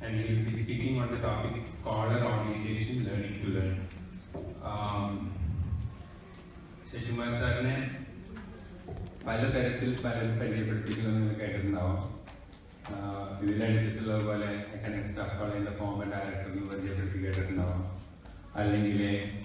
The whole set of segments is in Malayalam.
and he will be speaking on the topic Scholar Orientation Learning to Learn. Sasikumar സാറിനെ പലതരത്തിൽ പരിചയപ്പെടുത്തിക്കുന്നത് കേട്ടിട്ടുണ്ടാവാം. ഇതിലടിച്ചിട്ടുള്ളത് പോലെ അക്കാഡമിക് സ്റ്റാഫ് കോളേജിൻ്റെ ഫോമർ ഡയറക്ടർ എന്ന് പരിചയപ്പെടുത്തി കേട്ടിട്ടുണ്ടാവാം, അല്ലെങ്കിൽ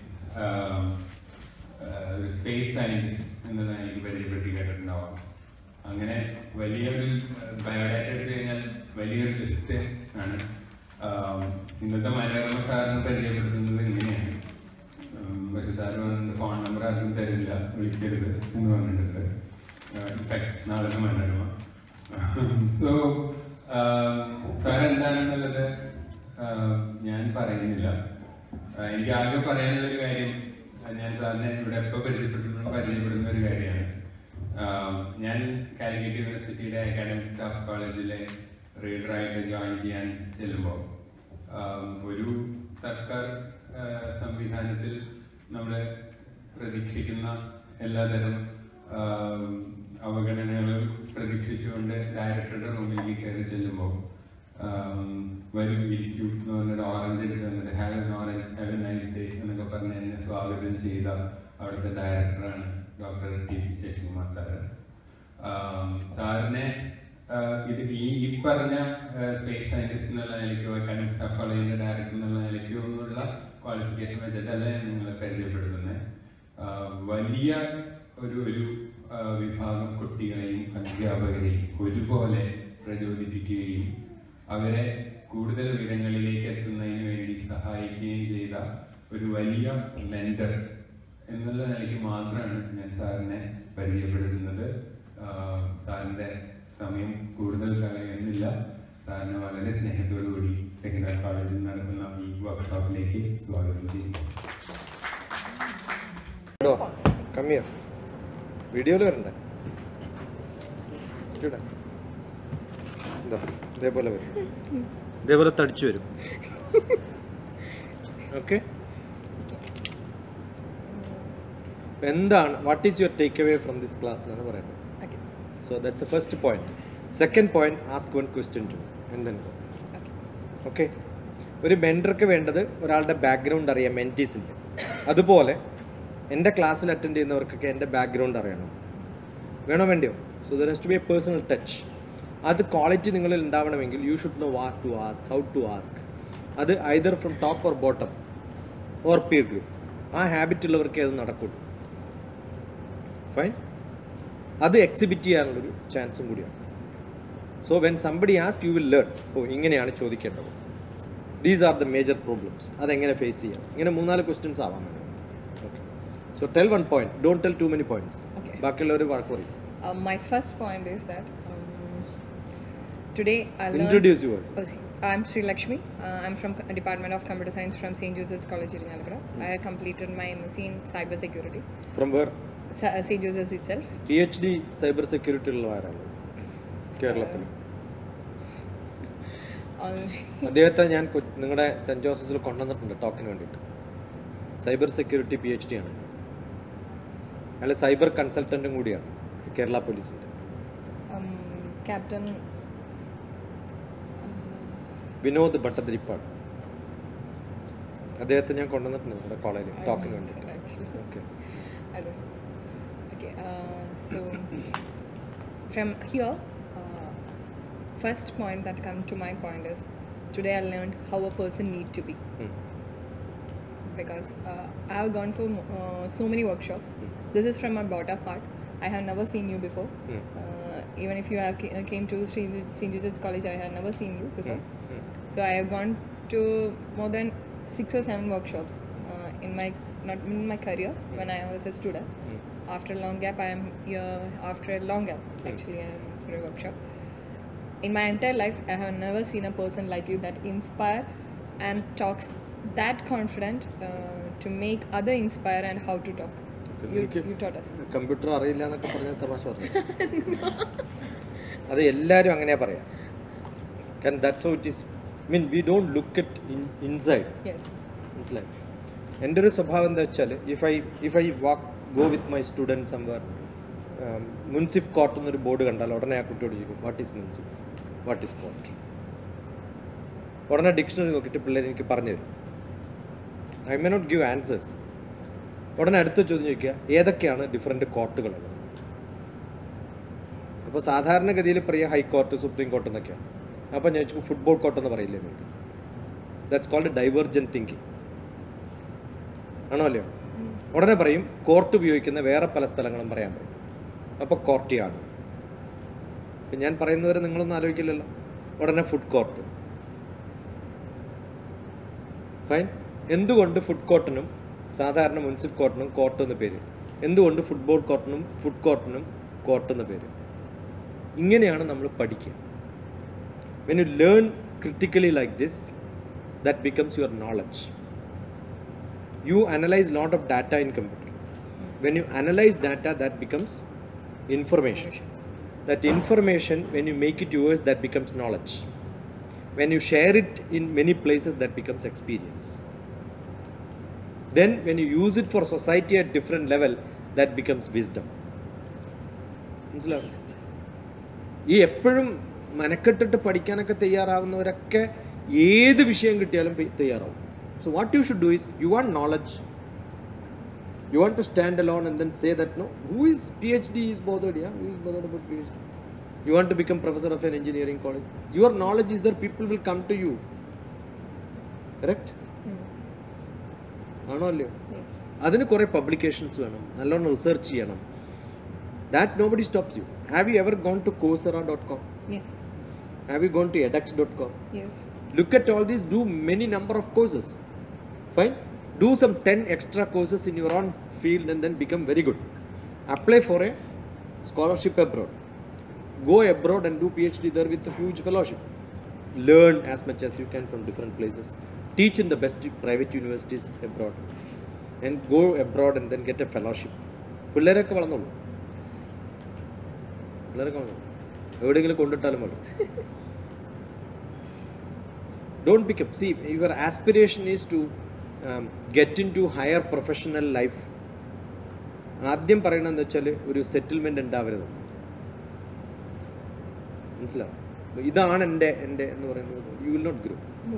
ഒരു സ്പേസ് സയൻറ്റിസ്റ്റ് എന്നത് എനിക്ക് പരിചയപ്പെടുത്തി കേട്ടിട്ടുണ്ടാവാം. അങ്ങനെ വലിയൊരു ബയോഡാറ്റ എടുത്തു കഴിഞ്ഞാൽ വലിയൊരു ലിസ്റ്റ് ആണ്. ഇന്നത്തെ മനോരമ സാറിന് പരിചയപ്പെടുത്തുന്നത് ഇങ്ങനെയാണ്. പക്ഷെ സാറ് വന്നിട്ട് ഫോൺ നമ്പർ ആർക്കും തരില്ല, വിളിക്കരുത് എന്ന് പറഞ്ഞിട്ടുണ്ട്. ഇൻഫാക്ട് നാളെ മനോരമ. സോ സാർ എന്താണെന്നുള്ളത് ഞാൻ പറയുന്നില്ല. എനിക്ക് ആകെ പറയാനുള്ളൊരു കാര്യം, ഞാൻ സാറിനെ ഇവിടെ എപ്പോൾ പരിചയപ്പെടുന്ന ഒരു കാര്യമാണ്. ഞാൻ കാലിക്കറ്റ് യൂണിവേഴ്സിറ്റിയുടെ അക്കാഡമിക് സ്റ്റാഫ് കോളേജിലെ റീഡറായിട്ട് ജോയിൻ ചെയ്യാൻ ചെല്ലുമ്പോൾ ഒരു സർക്കാർ സംവിധാനത്തിൽ നമ്മൾ പ്രതീക്ഷിക്കുന്ന എല്ലാതരം അവഗണനകളും പ്രതീക്ഷിച്ചുകൊണ്ട് ഡയറക്ടറുടെ റൂമിലേക്ക് കയറി ചെല്ലുമ്പോൾ വരും ഇരിക്കൂ എന്ന് പറഞ്ഞിട്ട് ഓറഞ്ച് എടുത്ത് വന്നിട്ട് have an orange, have a nice day എന്നൊക്കെ പറഞ്ഞ് എന്നെ സ്വാഗതം ചെയ്ത അവിടുത്തെ ഡയറക്ടറാണ് doctor T P Sasikumar sir. സാറിനെ ഇത് ഈ പറഞ്ഞ സ്പേസ് സയൻറ്റിസ്റ്റ് എന്നുള്ള നിലയ്ക്കോ അക്കാഡമിക് സ്റ്റാഫ് കോളേജിൻ്റെ ഡയറക്ടർ എന്നുള്ള നിലയ്ക്കോ എന്നുള്ള ക്വാളിഫിക്കേഷൻ വെച്ചിട്ടല്ല നിങ്ങളെ പരിചയപ്പെടുത്തുന്നത്. വലിയ ഒരു വിഭാഗം കുട്ടികളെയും അധ്യാപകരെയും ഒരുപോലെ പ്രചോദിപ്പിക്കുകയും അവരെ കൂടുതൽ ഉയരങ്ങളിലേക്ക് എത്തുന്നതിന് വേണ്ടി സഹായിക്കുകയും ചെയ്ത ഒരു വലിയ മെന്റർ എന്നുള്ള നിലയ്ക്ക് മാത്രമാണ് ഞാൻ സാറിനെ പരിചയപ്പെടുത്തുന്നത്. സാറിൻ്റെ സമയം കൂടുതൽ കളയുന്നില്ല. സാറിനെ വളരെ സ്നേഹത്തോടു കൂടി സെക്കൻഡറി കോളേജിൽ നടക്കുന്ന ഈ വർക്ക്ഷോപ്പിലേക്ക് സ്വാഗതം ചെയ്യുന്നു. വീഡിയോയിൽ വരണ്ടേ? ഇതേപോലെ വരും, ഇതേപോലെ തടിച്ചു വരും. ഓക്കെ, എന്താണ് what is your take away from this class എന്നാണ് പറയുന്നത്. So that's a first point. Second point, ask one question to and then go. Okay, ഒരു മെൻറ്റർക്ക് വേണ്ടത് ഒരാളുടെ ബാക്ക്ഗ്രൗണ്ട് അറിയാം, മെൻറ്റീസിൻ്റെ. അതുപോലെ എൻ്റെ ക്ലാസ്സിൽ അറ്റൻഡ് ചെയ്യുന്നവർക്കൊക്കെ എൻ്റെ ബാക്ക്ഗ്രൗണ്ട് അറിയണം. വേണോ വേണ്ടിയോ? So there has to be a personal touch. അത് ക്വാളിറ്റി നിങ്ങളിൽ ഉണ്ടാവണമെങ്കിൽ you should know what to ask, how to ask. അത് either from top or bottom or peer group. ആ ഹാബിറ്റ് ഉള്ളവർക്കേ അത് നടക്കുള്ളൂ. ഫൈൻ, അത് എക്സിബിറ്റ് ചെയ്യാനുള്ളൊരു ചാൻസും കൂടിയാണ്. So when somebody ask you will learn, oh ഇങ്ങനെയാണ് ചോദിക്കേണ്ടത്, these are the major problems, അതെങ്ങനെ ഫേസ് ചെയ്യാം. ഇങ്ങനെ 3-4 ക്വസ്റ്റ്യൻസ് ആവാൻ വേണം. Okay, so tell one point, don't tell too many points. ബാക്കിയുള്ളവർ വഴക്ക് പറയും. My first point is that today I learned... Introduce yours. I'm Sri Lakshmi. I'm from Department of Computer Science from St. Joseph's College in Chalakudy. I have completed my MSc in Cyber Security. From where? St. Joseph's itself. PhD Cyber Security ഉള്ളവരാണ് കേരളത്തിൽ. അദ്ദേഹത്തെ ഞാൻ നിങ്ങളുടെ സെൻറ്റ് ജോസഫ്സിൽ കൊണ്ടുവന്നിട്ടുണ്ട് ടോക്കിന് വേണ്ടിയിട്ട്. സൈബർ സെക്യൂരിറ്റി PhD ആണ്. അയാൾ സൈബർ കൺസൾട്ടൻറ്റും കൂടിയാണ് കേരള പോലീസിൻ്റെ. Captain വിനോദ് ഭട്ടതിരിപ്പാട്, അദ്ദേഹത്തെ ഞാൻ കൊണ്ടുവന്നിട്ടുണ്ട് നമ്മുടെ കോളേജിൽ ടോക്കിന് വേണ്ടിയിട്ട്. Okay, so from here, first point that come to my point is today I learned how a person need to be. Because I have gone for so many workshops. This is from my bottom part. I have never seen you before. Even if you have came to St. Joseph's College, I have never seen you before. So I have gone to more than 6 or 7 workshops in my career when I was a student. After a long gap, I am here. After a long gap, actually, I am for a workshop. In my entire life, I have never seen a person like you that inspire and talks that confident to make other inspire and how to talk. You taught us. Computer അറിയില്ല എന്നൊക്കെ പറഞ്ഞ തമാശ പറഞ്ഞു. അത് എല്ലാവരും അങ്ങനെ പറയാം. കാരണം that's how it is. Mean we don't look at inside. മനസ്സിലായി? എൻ്റെ ഒരു സ്വഭാവം എന്താ വെച്ചാൽ if I go with my student somewhere, munsif court എന്നൊരു ബോർഡ് കണ്ടാൽ ഉടനെ ആ കുട്ടിയോട് ചോദിക്കും what is munsif, what is court. ഉടനെ ഡിക്ഷണറി നോക്കിയിട്ട് പിള്ളേർ എനിക്ക് പറഞ്ഞു തരും. I may not give answers. ഉടനെ അടുത്ത ചോദ്യം ചോദിക്കുക, ഏതൊക്കെയാണ് ഡിഫറെൻറ്റ് കോർട്ടുകളുള്ളത്? അപ്പോൾ സാധാരണഗതിയിൽ പറയുക ഹൈക്കോർട്ട്, സുപ്രീം കോർട്ട് എന്നൊക്കെയാണ്. അപ്പോൾ ഞാൻ ചോദിച്ചു ഫുട്ബോൾ കോർട്ട് എന്ന് പറയില്ലേ നിങ്ങൾക്ക്? ദാറ്റ്സ് കോൾഡ് ഡൈവേർജൻറ്റ് തിങ്കിങ് ആണോ അല്ലയോ? ഉടനെ പറയും കോർട്ട് ഉപയോഗിക്കുന്ന വേറെ പല സ്ഥലങ്ങളും പറയാൻ പറയും. അപ്പോൾ കോർട്ടിയാണ്. ഇപ്പം ഞാൻ പറയുന്നവരെ നിങ്ങളൊന്നും ആലോചിക്കില്ലല്ലോ. ഉടനെ ഫുഡ് കോർട്ട്. ഫൈൻ. എന്തുകൊണ്ട് ഫുഡ് കോർട്ടിനും സാധാരണ മുനിസിപ്പൽ കോർട്ടിനും കോർട്ട് എന്ന് പേര്? എന്തുകൊണ്ട് ഫുട്ബോൾ കോർട്ടിനും ഫുഡ് കോർട്ടിനും കോർട്ട് എന്ന് പേര്? ഇങ്ങനെയാണ് നമ്മൾ പഠിക്കുക. When you learn critically like this, that becomes your knowledge. You analyze lot of data in computer. When you analyze data, that becomes information. That information, when you make it yours, that becomes knowledge. When you share it in many places, that becomes experience. Then when you use it for society at different level, that becomes wisdom. മനസ്സിലാവും? ഈ എപ്പോഴും മനക്കെട്ടിട്ട് പഠിക്കാനൊക്കെ തയ്യാറാവുന്നവരൊക്കെ ഏത് വിഷയം കിട്ടിയാലും തയ്യാറാവും. So what you should do is, you want knowledge, you want to stand alone and then say that no, who is PhD is bothered, yeah, who is bothered about PhD? You want to become professor of an engineering college, your knowledge is there, people will come to you, correct? ആണോ അല്ലയോ? അതിന് കുറേ പബ്ലിക്കേഷൻസ് വേണം, നല്ലോണം റിസർച്ച് ചെയ്യണം. That nobody stops you. Have you ever gone to coursera.com? Yes. Have you gone to edX.com? Yes. Look at all these, do many number of courses. Fine. Do some 10 extra courses in your own field and then become very good. Apply for a scholarship abroad. Go abroad and do PhD there with a huge fellowship. Learn as much as you can from different places. Teach in the best private universities abroad. And go abroad and then get a fellowship. പിള്ളേരൊക്കെ വളർന്നോളൂ. എവിടെയെങ്കിലും കൊണ്ടിട്ടാലും മതി. Don't become, see, your aspiration is to get into higher professional life. ആദ്യം പറയണമെന്ന് വെച്ചാൽ ഒരു സെറ്റിൽമെൻറ്റ് ഉണ്ടാവരുത്. മനസ്സിലാവും? ഇതാണ് എൻ്റെ എന്ന് പറയുന്നത്. You will not grow.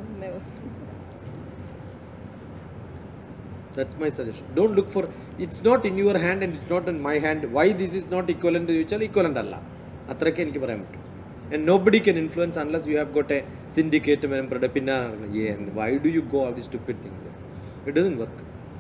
That's my suggestion. Don't look for, it's not in your hand and it's not in my hand. Why this is not equivalent to ചോദിച്ചാൽ equivalent അല്ല. അത്രയ്ക്ക് എനിക്ക് പറയാൻ പറ്റും. And nobody can influence unless you have got a syndicate member. Why do you go all these stupid things? It doesn't work.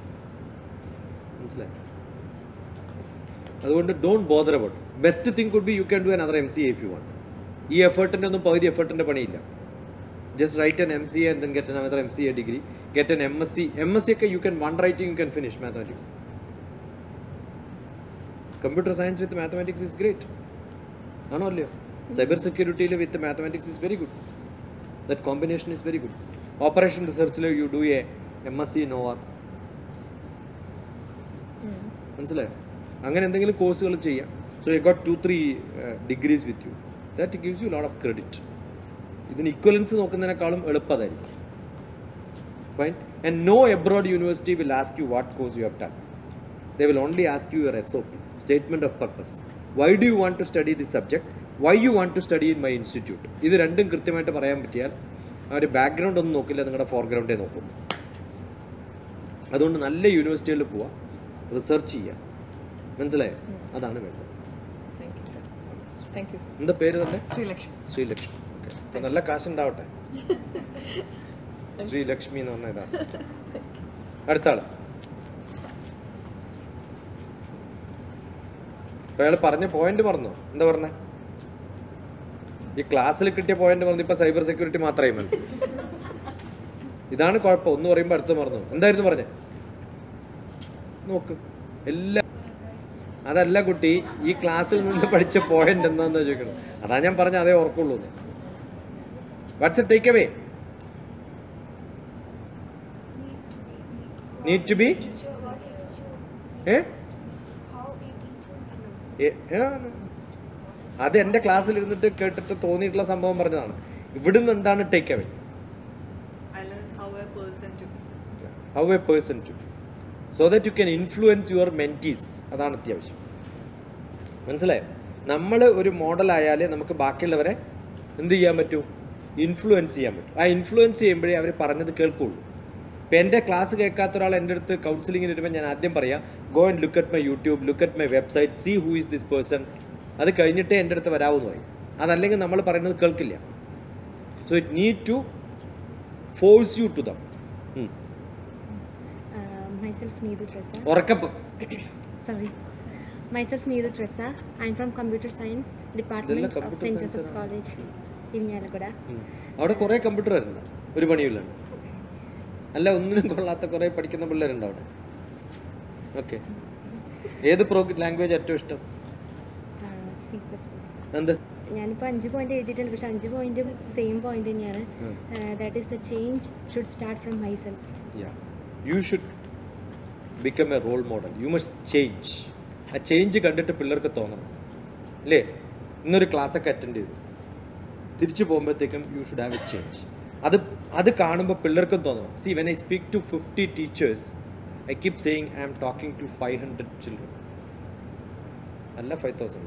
Don't bother about it. Best thing could be you can do another MCA if you want. This effort is effort. Just write an MCA and then get another MCA degree. Get an MSc. MSc you can one writing you can finish mathematics. Computer science with mathematics is great. Cyber security with mathematics is very good. That combination is very good. Operation research you do a MSc in OR. അങ്ങനെ കോഴ്സുകൾ ചെയ്യാം. So you got 2-3 degrees with you. That gives you a lot of credit. ഇതിന് ഇക്വലൻസ് നോക്കുന്നതിനേക്കാളും എളുപ്പമായിരിക്കും. Fine. And no abroad university will ask you what course you have done. They will only ask you your SOP, statement of purpose. Why do you want to study this subject? Why you want to study in my institute? ഇത് രണ്ടും കൃത്യമായിട്ട് പറയാൻ പറ്റിയാൽ അവർ ബാക്ക്ഗ്രൗണ്ട് ഒന്നും നോക്കില്ല, നിങ്ങളുടെ ഫോർഗ്രൗണ്ടേ നോക്കും. അതുകൊണ്ട് നല്ല യൂണിവേഴ്സിറ്റികളിൽ പോവുക, റിസർച്ച് ചെയ്യുക. മനസ്സിലായോ? അതാണ് വേണ്ടത്. എന്താ പേര് തന്നെ? ശ്രീലക്ഷ്മി. ഓക്കെ, നല്ല കാശ് ഉണ്ടാവട്ടെ. ശ്രീലക്ഷ്മി എന്ന് പറഞ്ഞ ഇതാണ്. അടുത്ത ആള്. അപ്പൊ അയാൾ പറഞ്ഞ പോയിന്റ് പറഞ്ഞോ? എന്താ പറഞ്ഞേ? ഈ ക്ലാസ്സിൽ കിട്ടിയ പോയിന്റ് പറഞ്ഞു. ഇപ്പൊ സൈബർ സെക്യൂരിറ്റി മാത്രമായി മനസ്സിലായി. ഇതാണ് കുഴപ്പം. ഒന്ന് പറയുമ്പോൾ അടുത്ത് മറന്നു. എന്തായിരുന്നു പറഞ്ഞേ? നോക്ക്, എല്ലാം അതല്ല കുട്ടി, ഈ ക്ലാസ്സിൽ നിന്ന് പഠിച്ച പോയിന്റ് എന്താന്ന് ചോദിക്കണം. അതാ ഞാൻ പറഞ്ഞ അതേ ഓർക്കുള്ളൂ. What's a take away? Need to be അത് എൻ്റെ ക്ലാസ്സിൽ ഇരുന്നിട്ട് കേട്ടിട്ട് തോന്നിയിട്ടുള്ള സംഭവം പറഞ്ഞതാണ്. ഇവിടുന്ന് എന്താണ് take away? How a person to, so that you can influence your mentees. അതാണ് അത്യാവശ്യം. മനസ്സിലായോ? നമ്മൾ ഒരു മോഡൽ ആയാലേ നമുക്ക് ബാക്കിയുള്ളവരെ എന്ത് ചെയ്യാൻ പറ്റൂ? ഇൻഫ്ലുവൻസ് ചെയ്യാൻ പറ്റും. ആ ഇൻഫ്ലുവൻസ് ചെയ്യുമ്പോഴേ അവർ പറഞ്ഞത് കേൾക്കുള്ളൂ. ഇപ്പം എൻ്റെ ക്ലാസ് കേൾക്കാത്ത ഒരാൾ എൻ്റെ അടുത്ത് കൗൺസിലിങ്ങിന് വരുമ്പോൾ ഞാൻ ആദ്യം പറയാം, go and look at my YouTube, look at my website, see who is this person. അത് കഴിഞ്ഞിട്ടേ എൻ്റെ അടുത്ത് വരാമെന്ന് പറയും. അതല്ലെങ്കിൽ നമ്മൾ പറയുന്നത് കേൾക്കില്ല. So it need to force you to them. Myself Needu Tressa. ഉറക്കപ്പ്. Sorry. Myself Needu Tressa. I'm from Computer Science Department of St. Joseph's College, Irinjalakuda. അവിടെ കുറേ കമ്പ്യൂട്ടർ വരുന്നുണ്ട്, ഒരു പണിയില്ല. അല്ല, ഒന്നിനും കൊള്ളാത്ത കുറേ പഠിക്കുന്ന പിള്ളേരുണ്ട് അവിടെ. ഓക്കെ, ഏത് ലാംഗ്വേജ് ഏറ്റവും ഇഷ്ടം? C++. എന്താ? ഞാനിപ്പോൾ 5 പോയിന്റ് എഴുതിയിട്ടുണ്ട്, പക്ഷെ 5 പോയിന്റും സെയിം പോയിന്റ് തന്നെയാണ്. That is the change should start from myself. You should become a role model. You must change. ആ ചേഞ്ച് കണ്ടിട്ട് പിള്ളേർക്ക് തോന്നണം, അല്ലേ? ഇന്നൊരു ക്ലാസ്സൊക്കെ അറ്റൻഡ് ചെയ്തു, തിരിച്ചു പോകുമ്പോഴത്തേക്കും you should have a change. അത് കാണുമ്പോൾ പിള്ളേർക്കും തോന്നണം. See, when I speak to 50 teachers, I keep saying I am talking to 500 children. അല്ല, 5,000.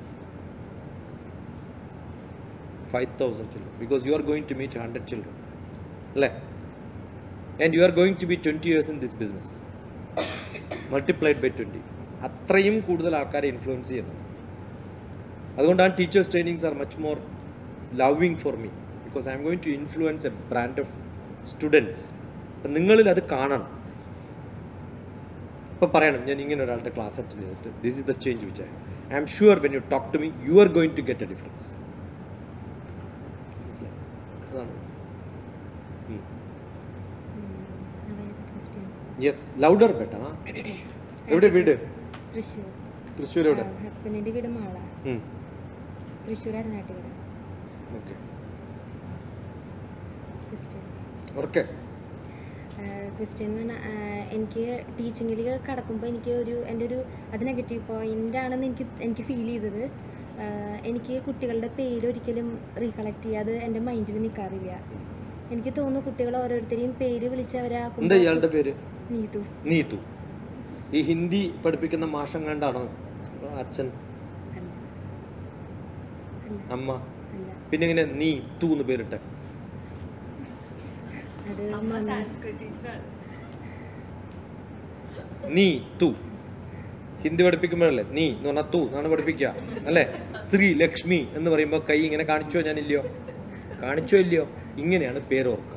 5,000 children, because you are going to meet 100 children, right? And you are going to be 20 years in this business, multiplied by 20. അത്രയും കൂടുതൽ ആൾക്കാരെ ഇൻഫ്ലുവൻസ് ചെയ്യുന്നു. അതുകൊണ്ടാണ് teachers trainings are much more loving for me, because I am going to influence a brand of students. അപ്പം നിങ്ങളിൽ അത് കാണണം. ഇപ്പോൾ പറയണം, ഞാൻ ഇങ്ങനെ ഒരാളുടെ ക്ലാസ് അറ്റൻഡ് ചെയ്തിട്ട് this is the change which I am sure when you talk to me you are going to get a difference. Yes, louder better. എവിടെ വീട്? തൃശ്ശൂർ. തൃശ്ശൂർ എവിടെ? ഹസ്ബൻഡിന്റെ വീട് Mala, Thrissur Aranattukara. Okay, okay. Christian എന്ന് പറഞ്ഞാൽ എനിക്ക് ടീച്ചിങ്ങിൽ കടക്കുമ്പോൾ എനിക്ക് എൻ്റെ ഒരു അത് നെഗറ്റീവ് പോയിന്റ് ആണെന്ന് എനിക്ക് ഫീൽ ചെയ്തത്. എനിക്ക് കുട്ടികളുടെ പേര് ഒരിക്കലും റീകളക്ട് ചെയ്യാതെ എൻ്റെ മൈൻഡിൽ നിൽക്കാറില്ല. എനിക്ക് തോന്നുന്നു കുട്ടികൾ ഓരോരുത്തരെയും പേര് വിളിച്ചവരാ. ഇയാളുടെ പേര് നീതു. നീതു. ഈ ഹിന്ദി പഠിപ്പിക്കുന്ന മാഷം കണ്ടാണോ അച്ഛൻ? അമ്മ? പിന്നെ ഇങ്ങനെ നീ തൂ എന്ന് പേരിട്ടെ? നീ തൂ ഹിന്ദി പഠിപ്പിക്കുമ്പോഴല്ലേ നീ എന്ന് പറഞ്ഞാൽ തൂ എന്നാണ് പഠിപ്പിക്കുക, അല്ലേ? ശ്രീ ലക്ഷ്മി എന്ന് പറയുമ്പോൾ കൈ ഇങ്ങനെ കാണിച്ചോ? ഞാനില്ലയോ? കാണിച്ചോ ഇല്ലയോ? ഇങ്ങനെയാണ് പേര് ഓർക്കുക.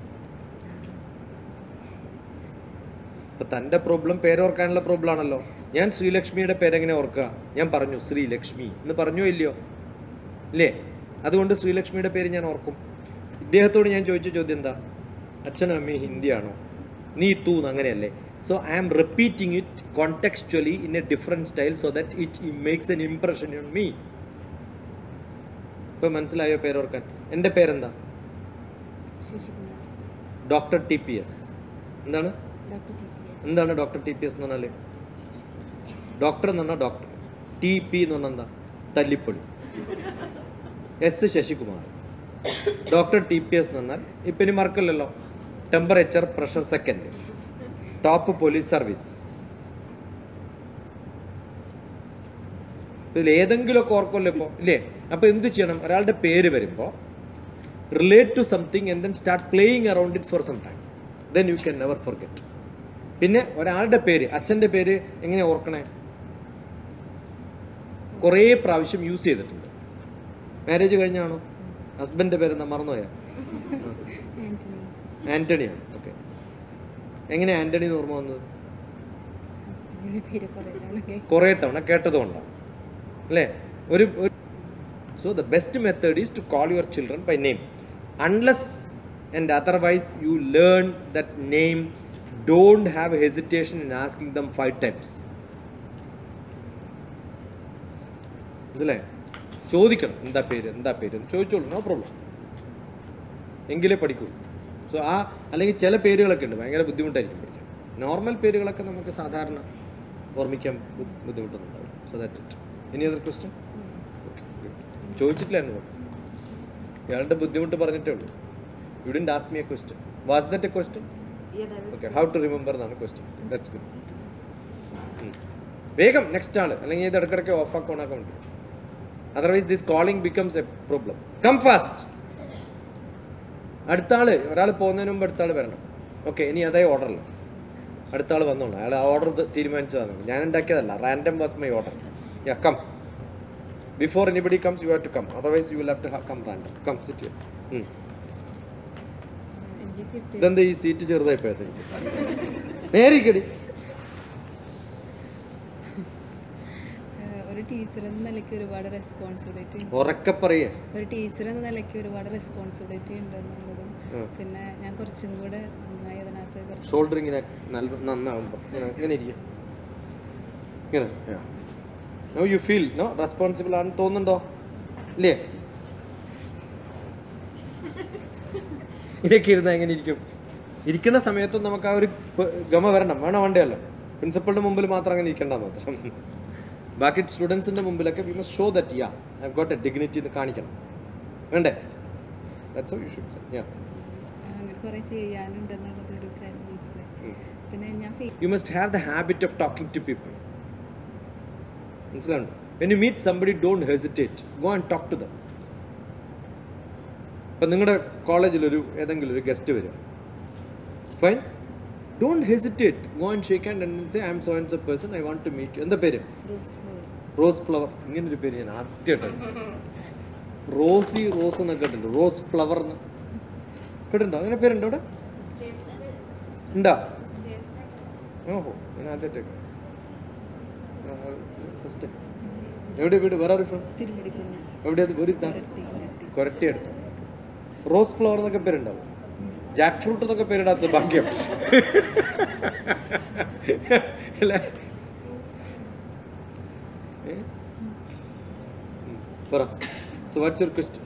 ഇപ്പൊ തൻ്റെ പ്രോബ്ലം പേരോർക്കാനുള്ള പ്രോബ്ലം ആണല്ലോ. ഞാൻ ശ്രീലക്ഷ്മിയുടെ പേരെങ്ങനെ ഓർക്കുക? ഞാൻ പറഞ്ഞു ശ്രീലക്ഷ്മി എന്ന് പറഞ്ഞോ ഇല്ലയോ? ഇല്ലേ? അതുകൊണ്ട് ശ്രീലക്ഷ്മിയുടെ പേര് ഞാൻ ഓർക്കും. ഇദ്ദേഹത്തോട് ഞാൻ ചോദിച്ച ചോദ്യം എന്താ? അച്ഛനും അമ്മയും ഹിന്ദിയാണോ? നീ തൂ അങ്ങനെയല്ലേ? So I am repeating it contextually in a different style so that it makes an impression on me. ഇപ്പൊ മനസ്സിലായോ പേരോർക്കാൻ? എൻ്റെ പേരെന്താ? Doctor TPS. എന്താണ് ഡോക്ടർ TPS എന്ന് പറഞ്ഞാൽ? ഡോക്ടർ എന്ന് പറഞ്ഞാൽ ഡോക്ടർ, TP എന്ന് പറഞ്ഞാൽ എന്താ? തല്ലിപ്പൊളി. S ശശികുമാർ. ഡോക്ടർ TPS എന്ന് പറഞ്ഞാൽ ഇപ്പം ഇനി മറക്കില്ലല്ലോ, temperature pressure second, top police service. ഇതിൽ ഏതെങ്കിലുമൊക്കെ ഓർക്കുമല്ലോ ഇപ്പോൾ, ഇല്ലേ? അപ്പോൾ എന്ത് ചെയ്യണം? ഒരാളുടെ പേര് വരുമ്പോൾ relate to something and then start playing around it for some time, then you can never forget. പിന്നെ ഒരാളുടെ പേര്, അച്ഛൻ്റെ പേര് എങ്ങനെ ഓർക്കണേ? കുറേ പ്രാവശ്യം യൂസ് ചെയ്തിട്ടുണ്ട്. മാരേജ് കഴിഞ്ഞാണോ? ഹസ്ബൻഡിൻ്റെ പേരെന്താ? മറന്നുപോയാ? ആൻ്റണിയാണ്. ഓക്കെ, എങ്ങനെ ആൻ്റണി എന്ന് ഓർമ്മ വന്നത്? കുറേ തവണ കേട്ടതുകൊണ്ടാണ്, അല്ലേ? So the best method is to call your children by name. Unless and otherwise you learn that name, don't have hesitation in asking them 5 times. മനസ്സിലായോ? ചോദിക്കണം, എന്താ പേര് എന്ന് ചോദിച്ചോളൂ, നോ പ്രോബ്ലം. എങ്കിലേ പഠിക്കൂ. സോ അല്ലെങ്കിൽ ചില പേരുകളൊക്കെ ഉണ്ട് ഭയങ്കര ബുദ്ധിമുട്ടായിരിക്കും പഠിക്കാൻ. നോർമൽ പേരുകളൊക്കെ നമുക്ക് സാധാരണ ഓർമ്മിക്കാൻ ബുദ്ധിമുട്ടൊന്നുണ്ടാവില്ല. So that's it. Any other question? ചോദിച്ചിട്ടില്ലായിരുന്നു, ഇയാളുടെ ബുദ്ധിമുട്ട് പറഞ്ഞിട്ടേ ഉള്ളൂ. You didn't ask me a question. Was that a question? Okay, how to remember എന്നാണ് ക്വസ്റ്റ്യൻ. That's good. വേഗം നെക്സ്റ്റ് ആൾ, അല്ലെങ്കിൽ ഇത് ഇടയ്ക്കിടയ്ക്ക് ഓഫാക്കി ഓണാക്കാൻ പറ്റും. Otherwise this calling becomes a problem. Come fast. അടുത്ത ആൾ ഒരാൾ പോകുന്നതിന് മുമ്പ് അടുത്ത ആൾ വരണം. ഓക്കെ, ഇനി അതേ ഓർഡറില്ല, അടുത്ത ആൾ വന്നോളൂ. അയാൾ ആ ഓർഡർ തീരുമാനിച്ചതാണ്, ഞാൻ ഉണ്ടാക്കിയതല്ല. Random was my order. Come before anybody comes you have to come, otherwise you will have to come random. Come sit. ഇതെന്താ ഈ സീറ്റ് ചെറുതായി പോയത്? നേരിക്കടി. ഒരു ടീച്ചർ എന്ന നിലയ്ക്ക് ഒരുപാട് റെസ്പോൺസിബിലിറ്റി, ഉറക്കെ പറയേ. ഒരു ടീച്ചർ എന്ന നിലയ്ക്ക് ഒരുപാട് റെസ്പോൺസിബിലിറ്റി ഉണ്ടെന്നുള്ളതും, പിന്നെ ഞാൻ കുറച്ചും കൂടെ നന്നായി അതിനകത്ത് ഷോൾഡർ ഇങ്ങനെ നന്നാവുമ്പോൾ ഇങ്ങനെ ഇരിക്കും. ഇങ്ങനെ no you feel no responsible ആണെന്ന് തോന്നുന്നുണ്ടോ? ഇല്ലേ? ഇതൊക്കെ ഇരുന്നാൽ എങ്ങനെ ഇരിക്കും? ഇരിക്കുന്ന സമയത്ത് നമുക്ക് ആ ഒരു ഗമ വരണം, വേണോ വേണ്ടയല്ലോ. പ്രിൻസിപ്പളിന്റെ മുമ്പിൽ മാത്രം അങ്ങനെ ഇരിക്കേണ്ടെന്ന് മാത്രം. ബാക്കി സ്റ്റുഡൻസിന്റെ മുമ്പിലൊക്കെ we must show that I have got a dignity എന്ന് കാണിക്കണം, വേണ്ടേ? That's how you should say. അങ്ങനെ കുറേ ചെയ്യാനുണ്ടെന്നുള്ളത് ഒരു കാര്യം മനസ്സിലായി. പിന്നെ ഞാൻ you must have the habit of talking to people. മനസ്സിലാവുന്നു? When you meet somebody don't hesitate, go and talk to them. ഇപ്പം നിങ്ങളുടെ കോളേജിലൊരു ഏതെങ്കിലും ഒരു ഗസ്റ്റ് വരും, fine, don't hesitate, go and shake hand and say I am so and so person, I want to meet you. എന്താ പേര്? Rose flower. ഇങ്ങനൊരു പേര് ഞാൻ ആദ്യമായിട്ടാണ്. റോസി റോസ് എന്നൊക്കെ കേട്ടിട്ടുണ്ട്, റോസ് ഫ്ലവർ എന്ന് കേട്ടിട്ടുണ്ടോ? അങ്ങനെ പേരുണ്ടോ അവിടെ? ഉണ്ടോ? ഓഹോ, ഞാൻ ആദ്യമായിട്ടൊക്കെ. ഫസ്റ്റ് എവിടെ വീട്? വേറെ എവിടെയത്? കൊരട്ടി അടുത്ത്. റോസ് ഫ്ലവർ എന്നൊക്കെ പേരുണ്ടാവും. ജാക്ക് ഫ്രൂട്ട് എന്നൊക്കെ പേരിടാത്ത ഭാഗ്യം അല്ലേ? So what's your question?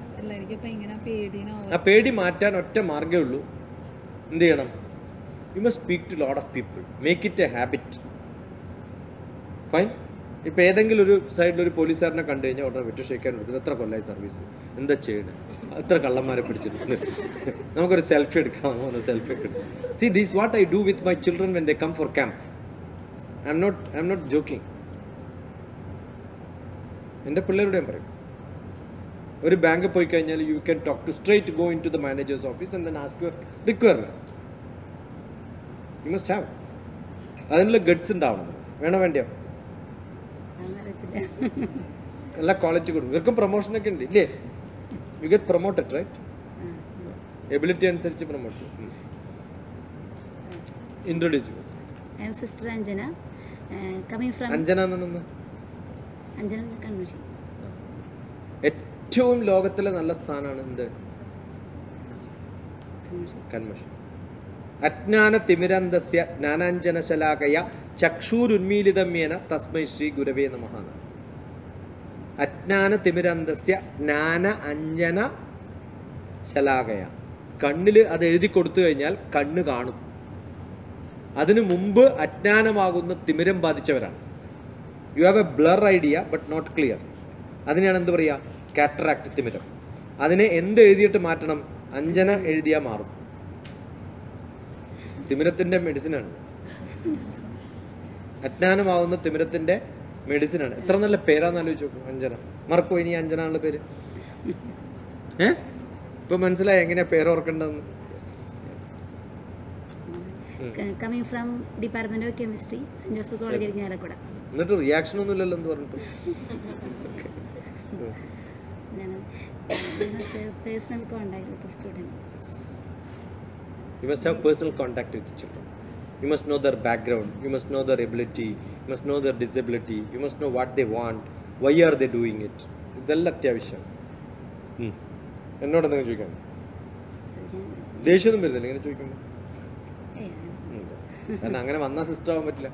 ആ പേടി മാറ്റാൻ ഒറ്റ മാർഗ്ഗമേ ഉള്ളൂ. എന്ത് ചെയ്യണം? You must speak to lot of people, make it a habit. Fine. ഇപ്പം ഏതെങ്കിലും ഒരു സൈഡിലൊരു പോലീസുകാരനെ കണ്ടു കഴിഞ്ഞാൽ ഉടനെ വിട്ടു ഷേക്കാൻ എടുക്കുന്നത്. എത്ര കൊല്ലമായി സർവീസ്, എന്താ ചെയ്യണേ, എത്ര കള്ളന്മാരെ പിടിച്ചിട്ടുണ്ട്, നമുക്കൊരു സെൽഫി എടുക്കാമോ? സെൽഫി ഒക്കെ എടുക്കാം. See this what I do with my children when they come for camp. I am not joking. എൻ്റെ പിള്ളേരുടെയും പറയും, ഒരു ബാങ്കിൽ പോയി കഴിഞ്ഞാൽ you can talk to straight go into the manager's office and then ask your requirement. You must have. അതിനുള്ള ഗഡ്സ് ഉണ്ടാവണം. വേണോ വേണ്ടിയോ? എല്ലാ ക്വാളിറ്റി കൊടുക്കും. ഇവർക്കും പ്രൊമോഷനൊക്കെ ഉണ്ട് ഇല്ലേ? You get promoted right? Ability അനുസരിച്ച് promotion. Introduce yourself. I am Sister Anjana, coming from Anjana എന്നൊന്ന്. Anjana Convention. ഏറ്റവും ലോകത്തിലെ നല്ല സ്ഥാനമാണ് എന്ത്? കൺവെൻഷൻ. അജ്ഞാന തിമിരന്തസ്യ ജ്ഞാനാഞ്ജനശലാകയ ചക്ഷുരുന്മീലിതമ്യേന തസ്മൈ ശ്രീ ഗുരവേ നമഃ. അജ്ഞാന തിമിരന്തസ്യ ജ്ഞാന അഞ്ജന ശലാകയ. കണ്ണിൽ അത് എഴുതി കൊടുത്തു കഴിഞ്ഞാൽ കണ്ണ് കാണും. അതിനു മുമ്പ് അജ്ഞാനമാകുന്ന തിമിരം ബാധിച്ചവരാണ്. You have a blur idea but not clear. അതിനെയാണ് എന്ത് പറയുക? കാറ്ററാക്ട് തിമിരം. അതിനെ എന്ത് എഴുതിയിട്ട് മാറ്റണം? അഞ്ജന എഴുതിയാൽ മാറും. തിമിരത്തിൻ്റെ മെഡിസിനാണ്. അജ്ഞാനമാവുന്ന തിമിരത്തിൻ്റെ മെഡിസിനാണ്. എത്ര നല്ല പേരാന്ന് ആലോചിച്ച് നോക്കും. അഞ്ജന. മറക്കോ ഇനി അഞ്ജന എന്നുള്ള പേര്? ഇപ്പൊ മനസ്സിലായി എങ്ങനെയാ പേര് ഓർക്കേണ്ടതെന്ന്? Coming from Department of Chemistry, St. Joseph College, Chalakudy. എന്നിട്ട് റിയാക്ഷൻ ഒന്നും ഇല്ലല്ലോ എന്ന് പറഞ്ഞിട്ട്. You must have personal contact with the students. You must have personal contact with the children. You must know their background. You must know their ability. You must know their disability. You must know what they want. Why are they doing it? ഇതെല്ലാം അത്യാവശ്യം. എന്നോട് എന്തെങ്കിലും ചോദിക്കാം? ദേഷ്യമൊന്നും വരുന്നില്ല ഇങ്ങനെ ചോദിക്കുമ്പോൾ? കാരണം അങ്ങനെ വന്നാൽ സിസ്റ്റം ആവാൻ പറ്റില്ല.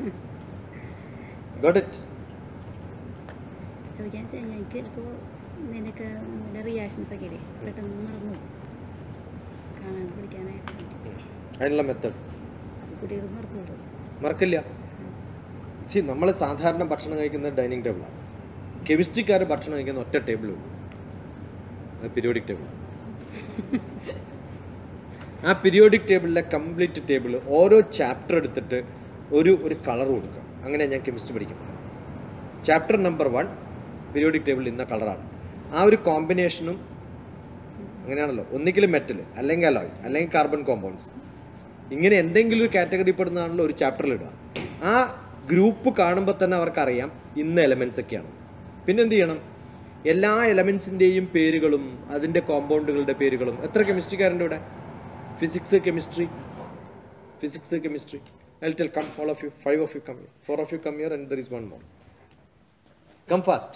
Got it? ചോദിക്കാൻ ഞങ്ങൾക്ക് ചിലപ്പോൾ നിനക്ക് നമ്മുടെ റിയാക്ഷൻസ് ഒക്കെ ഇല്ലേ പെട്ടെന്ന് മറന്നു കാണാൻ പഠിക്കാനായിട്ട്. അതിനുള്ള മെത്തേഡ് കുട്ടികൾ മറന്നു മറക്കില്ല. സി നമ്മൾ സാധാരണ ഭക്ഷണം കഴിക്കുന്ന ഡൈനിങ് ടേബിളാണ്. കെമിസ്ട്രിക്കാർ ഭക്ഷണം കഴിക്കുന്ന ഒറ്റ ടേബിളുള്ളൂ, അത് പീരിയോഡിക് ടേബിൾ. ആ പീരിയോഡിക് ടേബിളിലെ കംപ്ലീറ്റ് ടേബിൾ ഓരോ ചാപ്റ്റർ എടുത്തിട്ട് ഒരു കളർ കൊടുക്കുക. അങ്ങനെ ഞാൻ കെമിസ്ട്രി പഠിക്കും. ചാപ്റ്റർ നമ്പർ 1 പീരിയോഡിക് ടേബിൾ ഇന്ന കളറാണ്. ആ ഒരു കോമ്പിനേഷനും അങ്ങനെയാണല്ലോ. ഒന്നുകിൽ മെറ്റൽ, അല്ലെങ്കിൽ അലോയ്, അല്ലെങ്കിൽ കാർബൺ കോമ്പൗണ്ട്സ്. ഇങ്ങനെ എന്തെങ്കിലും ഒരു കാറ്റഗറി പെടുന്നതാണല്ലോ ഒരു ചാപ്റ്ററിൽ ഇടുക. ആ ഗ്രൂപ്പ് കാണുമ്പോൾ തന്നെ അവർക്കറിയാം ഇന്ന എലമെൻറ്റ്സ് ഒക്കെയാണ്. പിന്നെ എന്ത് ചെയ്യണം? എല്ലാ എലമെൻസിൻ്റെയും പേരുകളും അതിൻ്റെ കോമ്പൗണ്ടുകളുടെ പേരുകളും. എത്ര കെമിസ്ട്രിക്കാരുണ്ട് ഇവിടെ? Physics, chemistry, I'll tell, come, all of you, 5 of you come here, 4 of you come here, and there is one more. Come fast.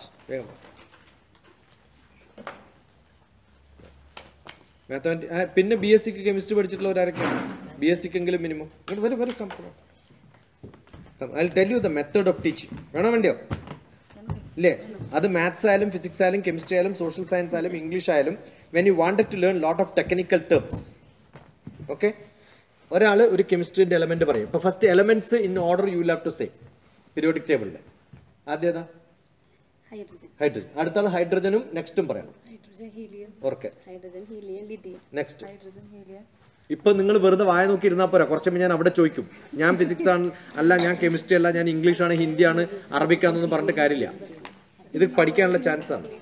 പിന്നെ ബി എസ് സിക്ക് കെമിസ്ട്രി പഠിച്ചിട്ടുള്ളവരാരൊക്കെയാണ്? ബി എസ് സിക്കെങ്കിലും minimum. I tell you the method of teaching. വേണോ വേണ്ടിയോ? ഇല്ലേ? അത് മാത്സ് ആയാലും ഫിസിക്സ് ആയാലും കെമിസ്ട്രി ആയാലും സോഷ്യൽ സയൻസ് ആയാലും ഇംഗ്ലീഷ് ആയാലും, when you wanted to learn lot of technical terms. Okay, ഒരാൾ ഒരു കെമിസ്ട്രിന്റെ എലമെന്റ് പറയും. ഇപ്പൊ first elements in order you have to say periodic ടേബിളിൽ. ആദ്യം ഏതാ? ഹൈഡ്രജൻ. അടുത്ത ആൾ ഹൈഡ്രജനും നെക്സ്റ്റും പറയണം. Okay, next. ഇപ്പൊ നിങ്ങൾ വെറുതെ വായ നോക്കി ഇരുന്നാൽ പോരാ. കുറച്ച് ഞാൻ അവിടെ ചോദിക്കും, ഞാൻ ഫിസിക്സ് ആണ് അല്ല, ഞാൻ കെമിസ്ട്രി അല്ല, ഞാൻ ഇംഗ്ലീഷ് ആണ്, ഹിന്ദിയാണ്, അറബിക്കാന്നൊന്നും പറഞ്ഞിട്ട് കാര്യമില്ല. ഇത് പഠിക്കാനുള്ള ചാൻസ് ആണ്.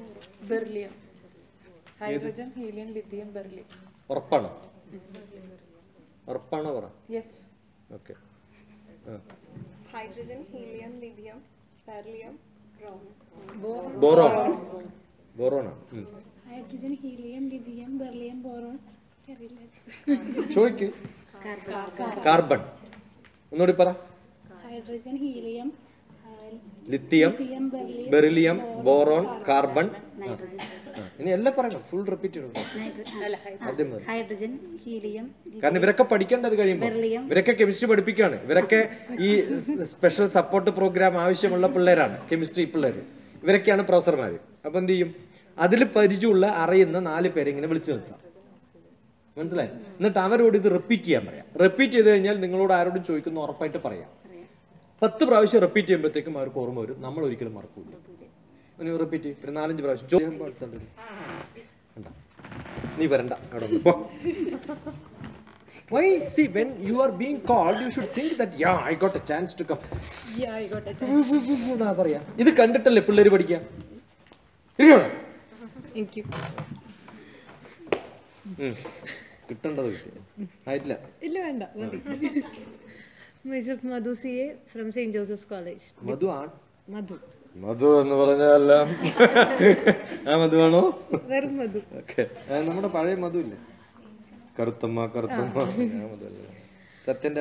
ഉറപ്പാണോ? ഉറപ്പാണോ പറ? Okay. Hydrogen, helium, lithium, beryllium, boron. ബോറോണോ? Hydrogen, helium, lithium, beryllium, boron. ചോദിക്ക്. കാർബൺ. ഒന്നുകൂടി പറ. Hydrogen, helium, lithium, beryllium, boron, carbon. ഇനി എല്ലാം പറയണം, ഫുൾ റിപ്പീറ്റ് ചെയ്യണം. Hydrogen, helium. കാരണം ഇവരൊക്കെ പഠിക്കേണ്ടത് കഴിയുമ്പോൾ ഇവരൊക്കെ കെമിസ്ട്രി പഠിപ്പിക്കുകയാണ്. ഇവരൊക്കെ ഈ സ്പെഷ്യൽ സപ്പോർട്ട് പ്രോഗ്രാം ആവശ്യമുള്ള പിള്ളേരാണ്, കെമിസ്ട്രി പിള്ളേർ. ഇവരൊക്കെയാണ് പ്രൊഫസർമാർ. അപ്പൊ എന്ത് ചെയ്യും? അതിൽ പരിചയമുള്ള അറിയുന്ന 4 പേരെ ഇങ്ങനെ വിളിച്ചു നിർത്താം. മനസ്സിലായി? എന്നിട്ട് അവരോട് ഇത് റിപ്പീറ്റ് ചെയ്യാൻ പറയാം. റിപ്പീറ്റ് ചെയ്ത് കഴിഞ്ഞാൽ നിങ്ങളോട് ആരോടും ചോദിക്കുന്നു ഉറപ്പായിട്ട് പറയാം. 10 പ്രാവശ്യം റിപ്പീറ്റ് ചെയ്യുമ്പോഴത്തേക്കും അവർക്ക് ഓർമ്മ വരും. നമ്മൾ ഒരിക്കലും മറക്കൂല. റിപ്പീറ്റ് ഒരു 4-5 പ്രാവശ്യം. നീ വരണ്ട അവിടെ. Why? See, when you are being called, you should think that, yeah, I got a chance to come. Yeah, I got a chance. പറയാ. ഇത് കണ്ടിട്ടല്ലേ പിള്ളേര് പഠിക്കുക? Thank you. കിട്ടേണ്ടത് കിട്ടി. ആയിട്ടില്ല. ഇല്ല, വേണ്ട. Myself Madhu CA from St. Joseph's College. മധു ആണ്. മധു എന്ന് പറഞ്ഞല്ല. ആ മധു ആണോ? വെറും മധു. ഓക്കെ, നമ്മുടെ പഴയ മധു ഇല്ലേ? കറുത്തമ്മ. സത്യന്റെ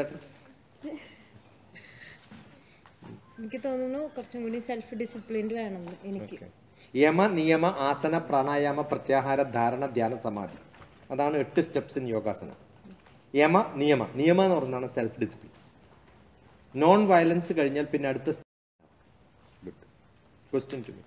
എനിക്ക് തോന്നുന്നു കുറച്ചും കൂടി സെൽഫ് ഡിസിപ്ലിൻഡ് വേണം എനിക്ക്. യമ, നിയമ, ആസന, പ്രാണായാമ, പ്രത്യാഹാര, ധാരണ, ധ്യാന, സമാധി. അതാണ് 8 സ്റ്റെപ്സ് ഇൻ യോഗാസന. യമ, നിയമ എന്ന് പറയുന്നതാണ് സെൽഫ് ഡിസിപ്ലിൻ. നോൺ വയലൻസ് കഴിഞ്ഞാൽ പിന്നെ അടുത്ത ക്വസ്റ്റ്യൻ ടു മീ.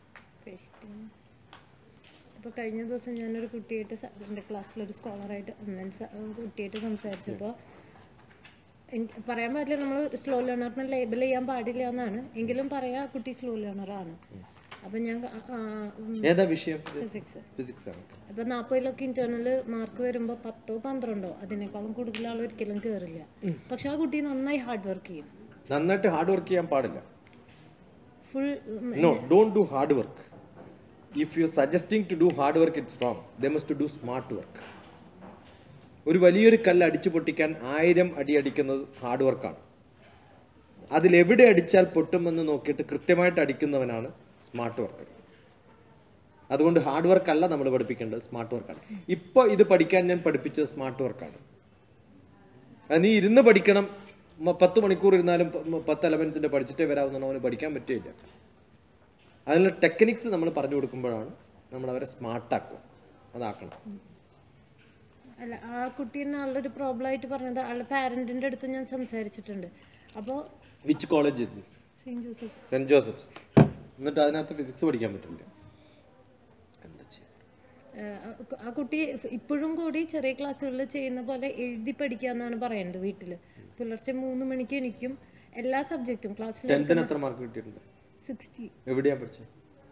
ഇപ്പോൾ കഴിഞ്ഞ ദിവസം ഞാനൊരു കുട്ടിയായിട്ട് എൻ്റെ ക്ലാസ്സിലൊരു സ്കോളറായിട്ട് കുട്ടിയായിട്ട് സംസാരിച്ചപ്പോൾ എനിക്ക് പറയാൻ പാടില്ല, നമ്മൾ സ്ലോ ലേണറിനെ ലേബൽ ചെയ്യാൻ പാടില്ല എന്നാണ്. എങ്കിലും പറയാം കുട്ടി സ്ലോ ലേണറാണ്. അപ്പം ഞാൻ ഫിസിക്സ് ആണ്. ഇപ്പം 40 ഇന്റേണൽ മാർക്ക് വരുമ്പോൾ 10 12 അതിനേക്കാളും കൂടുതൽ ആൾ ഒരിക്കലും കയറില്ല. പക്ഷെ ആ കുട്ടി നന്നായി ഹാർഡ് വർക്ക് ചെയ്യും. നന്നായിട്ട് ഹാർഡ് വർക്ക് ചെയ്യാൻ പാടില്ല. Full No, don't do hard work. If you're suggesting to do hard work, it's wrong. They must do smart work. ഒരു വലിയൊരു കല്ല് അടിച്ചു പൊട്ടിക്കാൻ 1000 അടി അടിക്കുന്നത് ഹാർഡ് വർക്കാണ്. അതിലെവിടെ അടിച്ചാൽ പൊട്ടുമെന്ന് നോക്കിയിട്ട് കൃത്യമായിട്ട് അടിക്കുന്നവനാണ് സ്മാർട്ട് വർക്കർ. അതുകൊണ്ട് ഹാർഡ് വർക്ക് അല്ല നമ്മൾ പഠിപ്പിക്കേണ്ടത്, സ്മാർട്ട് വർക്കാണ്. ഇപ്പോൾ ഇത് പഠിക്കാൻ ഞാൻ പഠിപ്പിച്ചത് സ്മാർട്ട് വർക്കാണ്. നീ ഇരുന്ന് പഠിക്കണം. 10 മണിക്കൂർ ഇരുന്നാലും 10 എലമെന്റ്സിന്റെ പഠിച്ചിട്ടേ വരാവുന്ന അവന് പഠിക്കാൻ പറ്റില്ല. അതിനുള്ള ടെക്നിക്സ് നമ്മൾ പറഞ്ഞു കൊടുക്കുമ്പോഴാണ് നമ്മൾ അവരെ സ്മാർട്ടാക്കുക. അതാക്കണം. അല്ല, ആ കുട്ടീനെ ആളുടെ പ്രോബ്ലം ആയിട്ട് പറഞ്ഞത് ആളുടെ പാരന്റിന്റെ അടുത്ത് ഞാൻ സംസാരിച്ചിട്ടുണ്ട്. അപ്പോൾ which college is this? Saint Joseph's. എന്നിട്ട് അതിനകത്ത് ഫിസിക്സ് പഠിക്കാൻ പറ്റില്ല. ആ കുട്ടി ഇപ്പോഴും കൂടി ചെറിയ ക്ലാസ്സുകളിൽ ചെയ്യുന്ന പോലെ എഴുതി പഠിക്കാന്നാണ് പറയുന്നത്. വീട്ടിൽ പുലർച്ചെ 3 മണിക്ക് എണിക്കും. എല്ലാ സബ്ജക്റ്റും ക്ലാസ്സിൽ. എത്ര മാർക്ക് കിട്ടിയിട്ടുണ്ട്? 60. എവിടെയാ പഠിച്ചത്?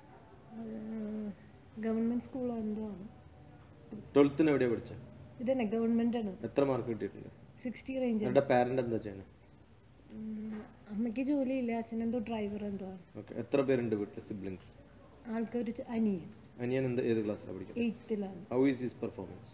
ഗവൺമെന്റ് സ്കൂൾ എന്തോ ആണ്. 12th എവിടെയാ പഠിച്ചത്? ഇതന്നെ ഗവൺമെന്റ് ആണ്. എത്ര മാർക്ക് കിട്ടിയിട്ടുണ്ട്? 60 റേഞ്ച്. എന്റെ പാരന്റ് എന്താ ചെയ്യുന്നത്? അമ്മയ്ക്ക് ജോലിയില്ല, അച്ഛനെന്തോ ഡ്രൈവർ എന്തോ. എത്ര പേരുണ്ട് വീട്ടിൽ? സിബ്ലിങ്സ്? ആൾക്കൊരു അനിയൻ. അനിയൻ ഏത് ക്ലാസ്സിലാണ് പഠിക്കുന്നത്? 8th-ലാണ്. How is his performance?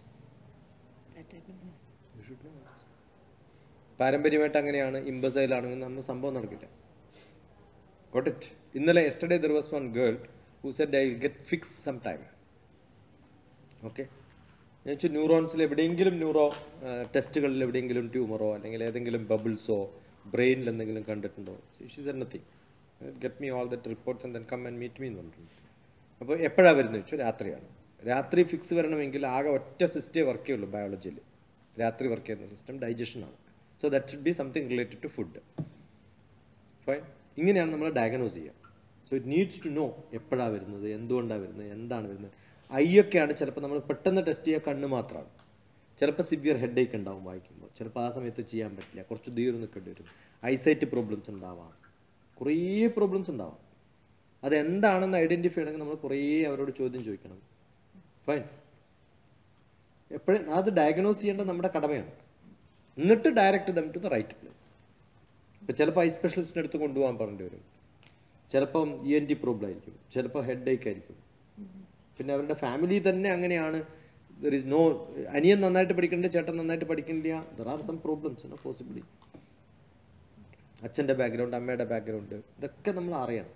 പാരമ്പര്യമായിട്ട് അങ്ങനെയാണ്, ഇമ്പസൈലാണെങ്കിൽ നമ്മൾ സംഭവം നടക്കില്ല. Got it? ഇന്നലെ yesterday there was one girl who said I will get fixed sometime. Okay, ഞാൻ വെച്ചാൽ ന്യൂറോൺസിൽ എവിടെയെങ്കിലും ടെസ്റ്റുകളിൽ എവിടെയെങ്കിലും ട്യൂമറോ അല്ലെങ്കിൽ ഏതെങ്കിലും ബബിൾസോ ബ്രെയിനിൽ എന്തെങ്കിലും കണ്ടിട്ടുണ്ടോ? She said nothing. Get me all that reports and then come and meet me എന്ന് പറഞ്ഞിട്ടുണ്ട്. അപ്പോൾ എപ്പോഴാണ് വരുന്നത് വെച്ചാൽ രാത്രിയാണ്. രാത്രി ഫിക്സ് വരണമെങ്കിൽ ആകെ ഒറ്റ സിസ്റ്റേ വർക്ക് ചെയ്യുള്ളൂ ബയോളജിയിൽ. രാത്രി വർക്ക് ചെയ്യുന്ന സിസ്റ്റം ഡൈജഷനാണ്. So that should be something related to food. Fine. ഇങ്ങനെയാണ് നമ്മൾ ഡയഗ്നോസ് ചെയ്യുക. So it needs to know എപ്പോഴാണ് വരുന്നത്, എന്തുകൊണ്ടാണ് വരുന്നത്, എന്താണ് വരുന്നത്. ഐയൊക്കെയാണ് ചിലപ്പോൾ നമ്മൾ പെട്ടെന്ന് ടെസ്റ്റ് ചെയ്യുക, കണ്ണ് മാത്രമാണ്. ചിലപ്പോൾ സിവിയർ ഹെഡ് ഏക്ക് ഉണ്ടാവും വായിക്കുമ്പോൾ, ചിലപ്പോൾ ആ സമയത്ത് ചെയ്യാൻ പറ്റില്ല, കുറച്ച് ദൂരം നിൽക്കേണ്ടി വരും. ഐസൈറ്റ് പ്രോബ്ലംസ് ഉണ്ടാവാം, കുറേ പ്രോബ്ലംസ് ഉണ്ടാവാം. അതെന്താണെന്ന് ഐഡൻറ്റിഫൈ ചെയ്യണമെങ്കിൽ നമ്മൾ കുറേ അവരോട് ചോദ്യം ചോദിക്കണം. ഫൈൻ. എപ്പോഴും അത് ഡയഗ്നോസ് ചെയ്യേണ്ടത് നമ്മുടെ കടമയാണ്. എന്നിട്ട് direct them to the right place. ഇപ്പോൾ ചിലപ്പോൾ ഐ സ്പെഷ്യലിസ്റ്റിൻ്റെ അടുത്ത് കൊണ്ടുപോകാൻ പറയേണ്ടി വരും. ചിലപ്പം ENT പ്രോബ്ലം ആയിരിക്കും, ചിലപ്പോൾ ഹെഡ് ഏക്ക് ആയിരിക്കും. പിന്നെ അവരുടെ ഫാമിലി തന്നെ അങ്ങനെയാണ്. ദർ ഈസ് നോ അനിയൻ നന്നായിട്ട് പഠിക്കണ്ട, ചേട്ടൻ നന്നായിട്ട് പഠിക്കണില്ല. There are some problems possibly. അച്ഛൻ്റെ ബാക്ക്ഗ്രൗണ്ട്, അമ്മയുടെ ബാക്ക്ഗ്രൗണ്ട്, ഇതൊക്കെ നമ്മൾ അറിയണം.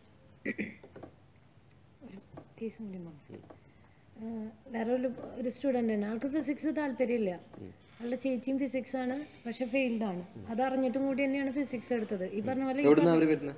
വേറെ ഒരു സ്റ്റുഡൻ്റ് ആണ്, ആൾക്ക് ഫിസിക്സ് താല്പര്യമില്ല. അവളുടെ ചേച്ചിയും ഫിസിക്സ് ആണ്, പക്ഷെ ഫെയിൽഡ് ആണ്. അതറിഞ്ഞിട്ടും കൂടി തന്നെയാണ് ഫിസിക്സ് എടുത്തത്. ഈ പറഞ്ഞ പോലെ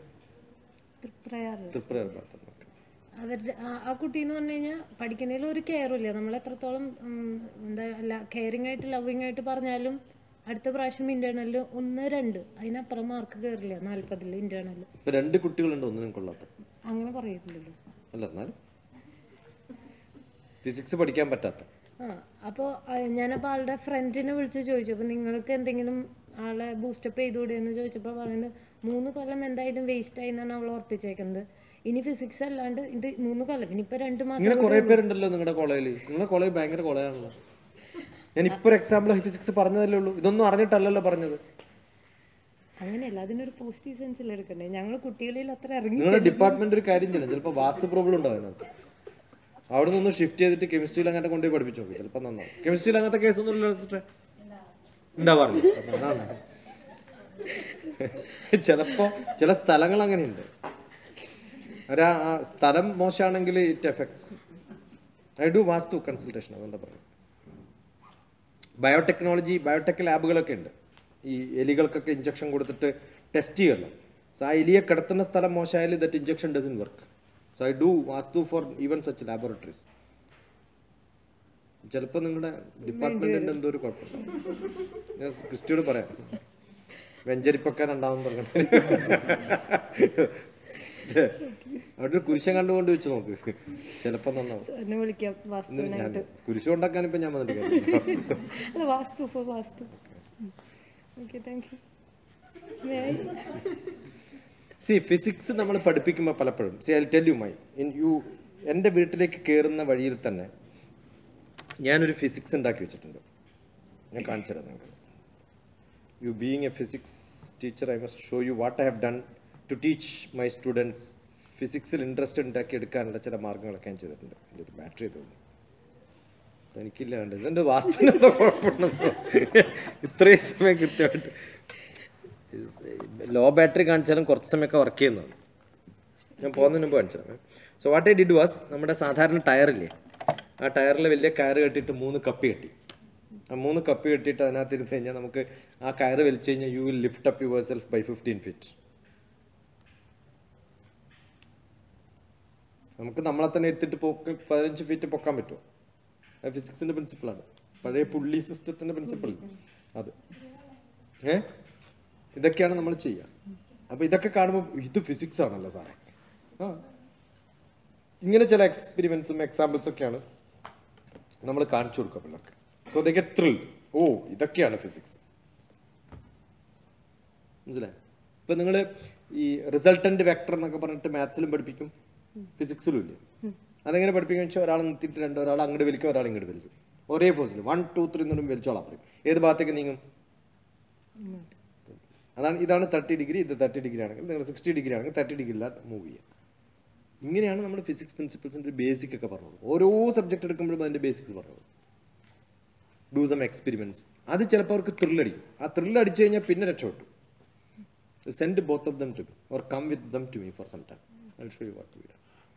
അവരുടെ ആ കുട്ടി എന്ന് പറഞ്ഞു കഴിഞ്ഞാൽ പഠിക്കുന്നതിൽ ഒരു കെയറും ഇല്ല. നമ്മൾ എത്രത്തോളം കെയറിങ് ആയിട്ട് ലവിങ് ആയിട്ട് പറഞ്ഞാലും അടുത്ത പ്രാവശ്യം ഇന്റേണലിൽ 1, 2 അതിനപ്പുറം മാർക്ക് കയറില്ല. 40 ഇന്റേണലിൽ 2 കുട്ടികളുണ്ട്, ഒന്നിനും കൊള്ളാത്ത. അങ്ങനെ പറയില്ലല്ലോ. അല്ല, എന്നാലും ഫിസിക്സ് പഠിക്കാൻ പറ്റാത്ത. അപ്പോൾ ഞാനപ്പോൾ ആളുടെ ഫ്രണ്ടിനെ വിളിച്ച് ചോദിച്ചു, അപ്പോൾ നിങ്ങൾക്ക് എന്തെങ്കിലും ആളെ ബൂസ്റ്റപ്പ് ചെയ്തുകൂടെ എന്ന് ചോദിച്ചപ്പോൾ പറയുന്നത് 3 കൊല്ലം എന്തായാലും വേസ്റ്റ് ആയി എന്നാണ് അവൾ ഉറപ്പിച്ചേക്കുന്നത്. ഇനി ഫിസിക്സ് അല്ലാണ്ട് ഇത് 3 കൊല്ലം, ഇനിയിപ്പോൾ 2 മാസം. ഇങ്ങനെ കുറേ പേരുണ്ടല്ലോ നിങ്ങളുടെ കോളേജിൽ. നിങ്ങളുടെ കോളേജ് ഭയങ്കര കോളേജാണല്ലോ. ഞാൻ ഇപ്പോൾ ഒരു എക്സാമ്പിൾ ഫിസിക്സ് പറഞ്ഞതല്ലേ ഉള്ളൂ, ഇതൊന്നും അറിഞ്ഞിട്ടല്ലല്ലോ പറഞ്ഞത്. അങ്ങനെയല്ല, അതിനൊരു പോസിറ്റീവ് സെൻസിൽ എടുക്കണ്ടേ. ഞങ്ങൾ കുട്ടികളിൽ അത്ര ഇറങ്ങി. നിങ്ങളുടെ ഡിപ്പാർട്ട്മെന്റ് ഒരു കാര്യം ചെയ്യണം. ചിലപ്പോൾ വാസ്തു പ്രോബ്ലം ഉണ്ടാവും അതിനകത്ത്. അവിടെ നിന്ന് ഷിഫ്റ്റ് ചെയ്തിട്ട് കെമിസ്ട്രിയിൽ അങ്ങനെ കൊണ്ടുപോയി പഠിപ്പിച്ചു നോക്കി, ചിലപ്പോൾ നന്നാവും. കെമിസ്ട്രിയിൽ അങ്ങനത്തെ കേസൊന്നും ഉണ്ടാവാറില്ല. ചിലപ്പോൾ ചില സ്ഥലങ്ങൾ അങ്ങനെയുണ്ട്. ആ സ്ഥലം മോശമാണെങ്കിൽ it affects. I do vastu consultation, അതുകൊണ്ടാണ് പറയുന്നത്. ബയോടെക് ലാബുകളൊക്കെ ഉണ്ട്. ഈ എലികൾക്കൊക്കെ ഇഞ്ചക്ഷൻ കൊടുത്തിട്ട് ടെസ്റ്റ് ചെയ്യണം. സോ ആ എലിയെ കിടത്തുന്ന സ്ഥലം മോശമായാലും that injection doesn't work. So I do vastu for even such laboratories. ചിലപ്പോൾ നിങ്ങളുടെ ഡിപ്പാർട്ട്മെന്റിന്റെ എന്തോ ഒരു കുഴപ്പമുണ്ടാവും. ഞാൻ ക്രിസ്റ്റിയോട് പറയാം, വെഞ്ചരിപ്പൊക്കാൻ ഉണ്ടാവും പറഞ്ഞു. അവിടെ കുരിശം കണ്ടുകൊണ്ട് വെച്ച് നോക്ക്, ചിലപ്പോ നന്നാവും. കുരിശം ഉണ്ടാക്കാൻ ഇപ്പൊ ഞാൻ വന്നിട്ട് ഫിസിക്സ് നമ്മൾ പഠിപ്പിക്കുമ്പോൾ പലപ്പോഴും എൻ്റെ വീട്ടിലേക്ക് കയറുന്ന വഴിയിൽ തന്നെ ഞാനൊരു ഫിസിക്സ് ഉണ്ടാക്കി വെച്ചിട്ടുണ്ട്. ഞാൻ കാണിച്ചു തരാം നിങ്ങൾക്ക്. You being a physics teacher, I must show you what I have done to teach my students. ഫിസിക്സിൽ ഇൻട്രസ്റ്റ് ഉണ്ടാക്കി എടുക്കാനുള്ള ചില മാർഗ്ഗങ്ങളൊക്കെ ഞാൻ ചെയ്തിട്ടുണ്ട്. എൻ്റെ ബാറ്ററി തോന്നുന്നു എനിക്കില്ല, കണ്ട് ഇതെൻ്റെ വാസ്തുവിനെന്തോ കുഴപ്പമുണ്ടെന്നോ. ഇത്രയും സമയം കൃത്യമായിട്ട് ലോ ബാറ്ററി കാണിച്ചാലും കുറച്ച് സമയമൊക്കെ വർക്ക് ചെയ്യുന്നതാണ്. ഞാൻ പോകുന്നതിന് മുമ്പ് കാണിച്ചു തരാം. So what I did was, നമ്മുടെ സാധാരണ ടയറില്ലേ, ആ ടയറിൽ വലിയ കയറ് കെട്ടിയിട്ട് 3 കപ്പി കെട്ടി. ആ 3 കപ്പി കെട്ടിയിട്ട് അതിനകത്ത് ഇരുന്ന് കഴിഞ്ഞാൽ നമുക്ക് ആ കയറ് വലിച്ചു കഴിഞ്ഞാൽ you will lift up yourself by 15 feet. നമുക്ക് നമ്മളെ തന്നെ എടുത്തിട്ട് 15 feet പൊക്കാൻ പറ്റുമോ? അത് ഫിസിക്സിൻ്റെ പ്രിൻസിപ്പിളാണ്, പഴയ പുള്ളി സിസ്റ്റത്തിൻ്റെ പ്രിൻസിപ്പിൾ അത്. ഇതൊക്കെയാണ് നമ്മൾ ചെയ്യുക. അപ്പോൾ ഇതൊക്കെ കാണുമ്പോൾ ഇത് ഫിസിക്സ് ആണല്ലോ സാറേ. ഇങ്ങനെ ചില എക്സ്പെരിമെൻസും എക്സാമ്പിൾസൊക്കെയാണ് നമ്മൾ കാണിച്ചു കൊടുക്കുക പിള്ളേർക്ക്. So they get thrilled. ഓ, ഇതൊക്കെയാണ് ഫിസിക്സ്. മനസ്സിലായി? ഇപ്പം നിങ്ങൾ ഈ റിസൾട്ടൻ്റ് വെക്ടർ എന്നൊക്കെ പറഞ്ഞിട്ട് മാത്സിലും പഠിപ്പിക്കും, ഫിസിക്സിലും ഇല്ലേ? അതെങ്ങനെ പഠിപ്പിക്കുക വെച്ചാൽ ഒരാൾ നിർത്തിയിട്ട് ഒരാൾ അങ്ങോട്ട് വലിക്കും, ഒരാൾ ഇങ്ങോട്ട് വലിക്കും. ഒരേ ഫോഴ്സിൽ 1, 2, 3 എന്നും വലിച്ചോളാം പറയും. ഏത് ഭാഗത്തേക്ക് നീങ്ങും? ഇതാണ് 30 ഡിഗ്രി, ഇത് 30 ഡിഗ്രി ആണെങ്കിൽ നിങ്ങൾ 60 ഡിഗ്രി ആണെങ്കിൽ 30 ഡിഗ്രിയിലാണ് മൂവ് ചെയ്യുക. ഇങ്ങനെയാണ് നമ്മൾ ഫിസിക്സ് പ്രിൻസിപ്പിൾസിൻ്റെ ബേസിക് ഒക്കെ പറഞ്ഞത്. ഓരോ സബ്ജക്റ്റ് എടുക്കുമ്പോഴും അതിൻ്റെ ബേസിക്സ് പറഞ്ഞത്. Do some experiments. അത് ചിലപ്പോൾ അവർക്ക് ത്രില്ലടിക്കും. ആ ത്രില്ലടിച്ചു കഴിഞ്ഞാൽ പിന്നെ രക്ഷപ്പെട്ടു. Send both of them to me or come with them to me for some time. I show you what to do.